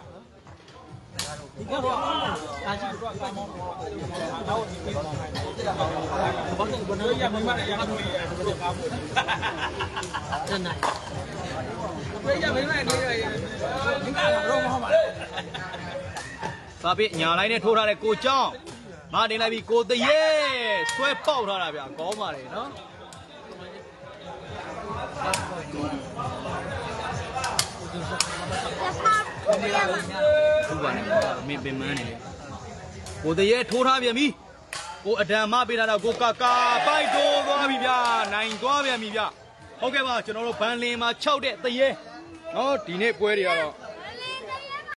ဒီကတော့အာရှိတော့ဘာမှမဟုတ်ဘူး။တော့ဒီကိစ္စမှာဘာလို့ဘယ်လိုရမမှန်းရမှန်းလို့ရတယ်ဘာလို့လဲ။နိုင်။ဘယ်ရမမှန်းနေရဒီကတော့မဟုတ်ပါဘူး။သာပြညာလိုက်နဲ့ထိုးထားတဲ့ကိုကျောင်းမတင်လိုက်ပြီကိုတရေဆွဲပေါက်ထားတာဗျာကောင်းပါလေနော်ဟုတ်ပါနဲ့မင်းပင်မန်းနေလေကိုတရေထိုးထားပြန်ပြီကိုအဒံမပေးထားတော့ကိုကာကာပိုက်တိုးသွားပြီဗျာနိုင်သွားပြန်ပြီဗျာဟုတ်ကဲ့ပါကျွန်တော်တို့ဘန်လင်မှာ၆တဲ့တရေနော်ဒီနေ့ပွဲတွေကတော့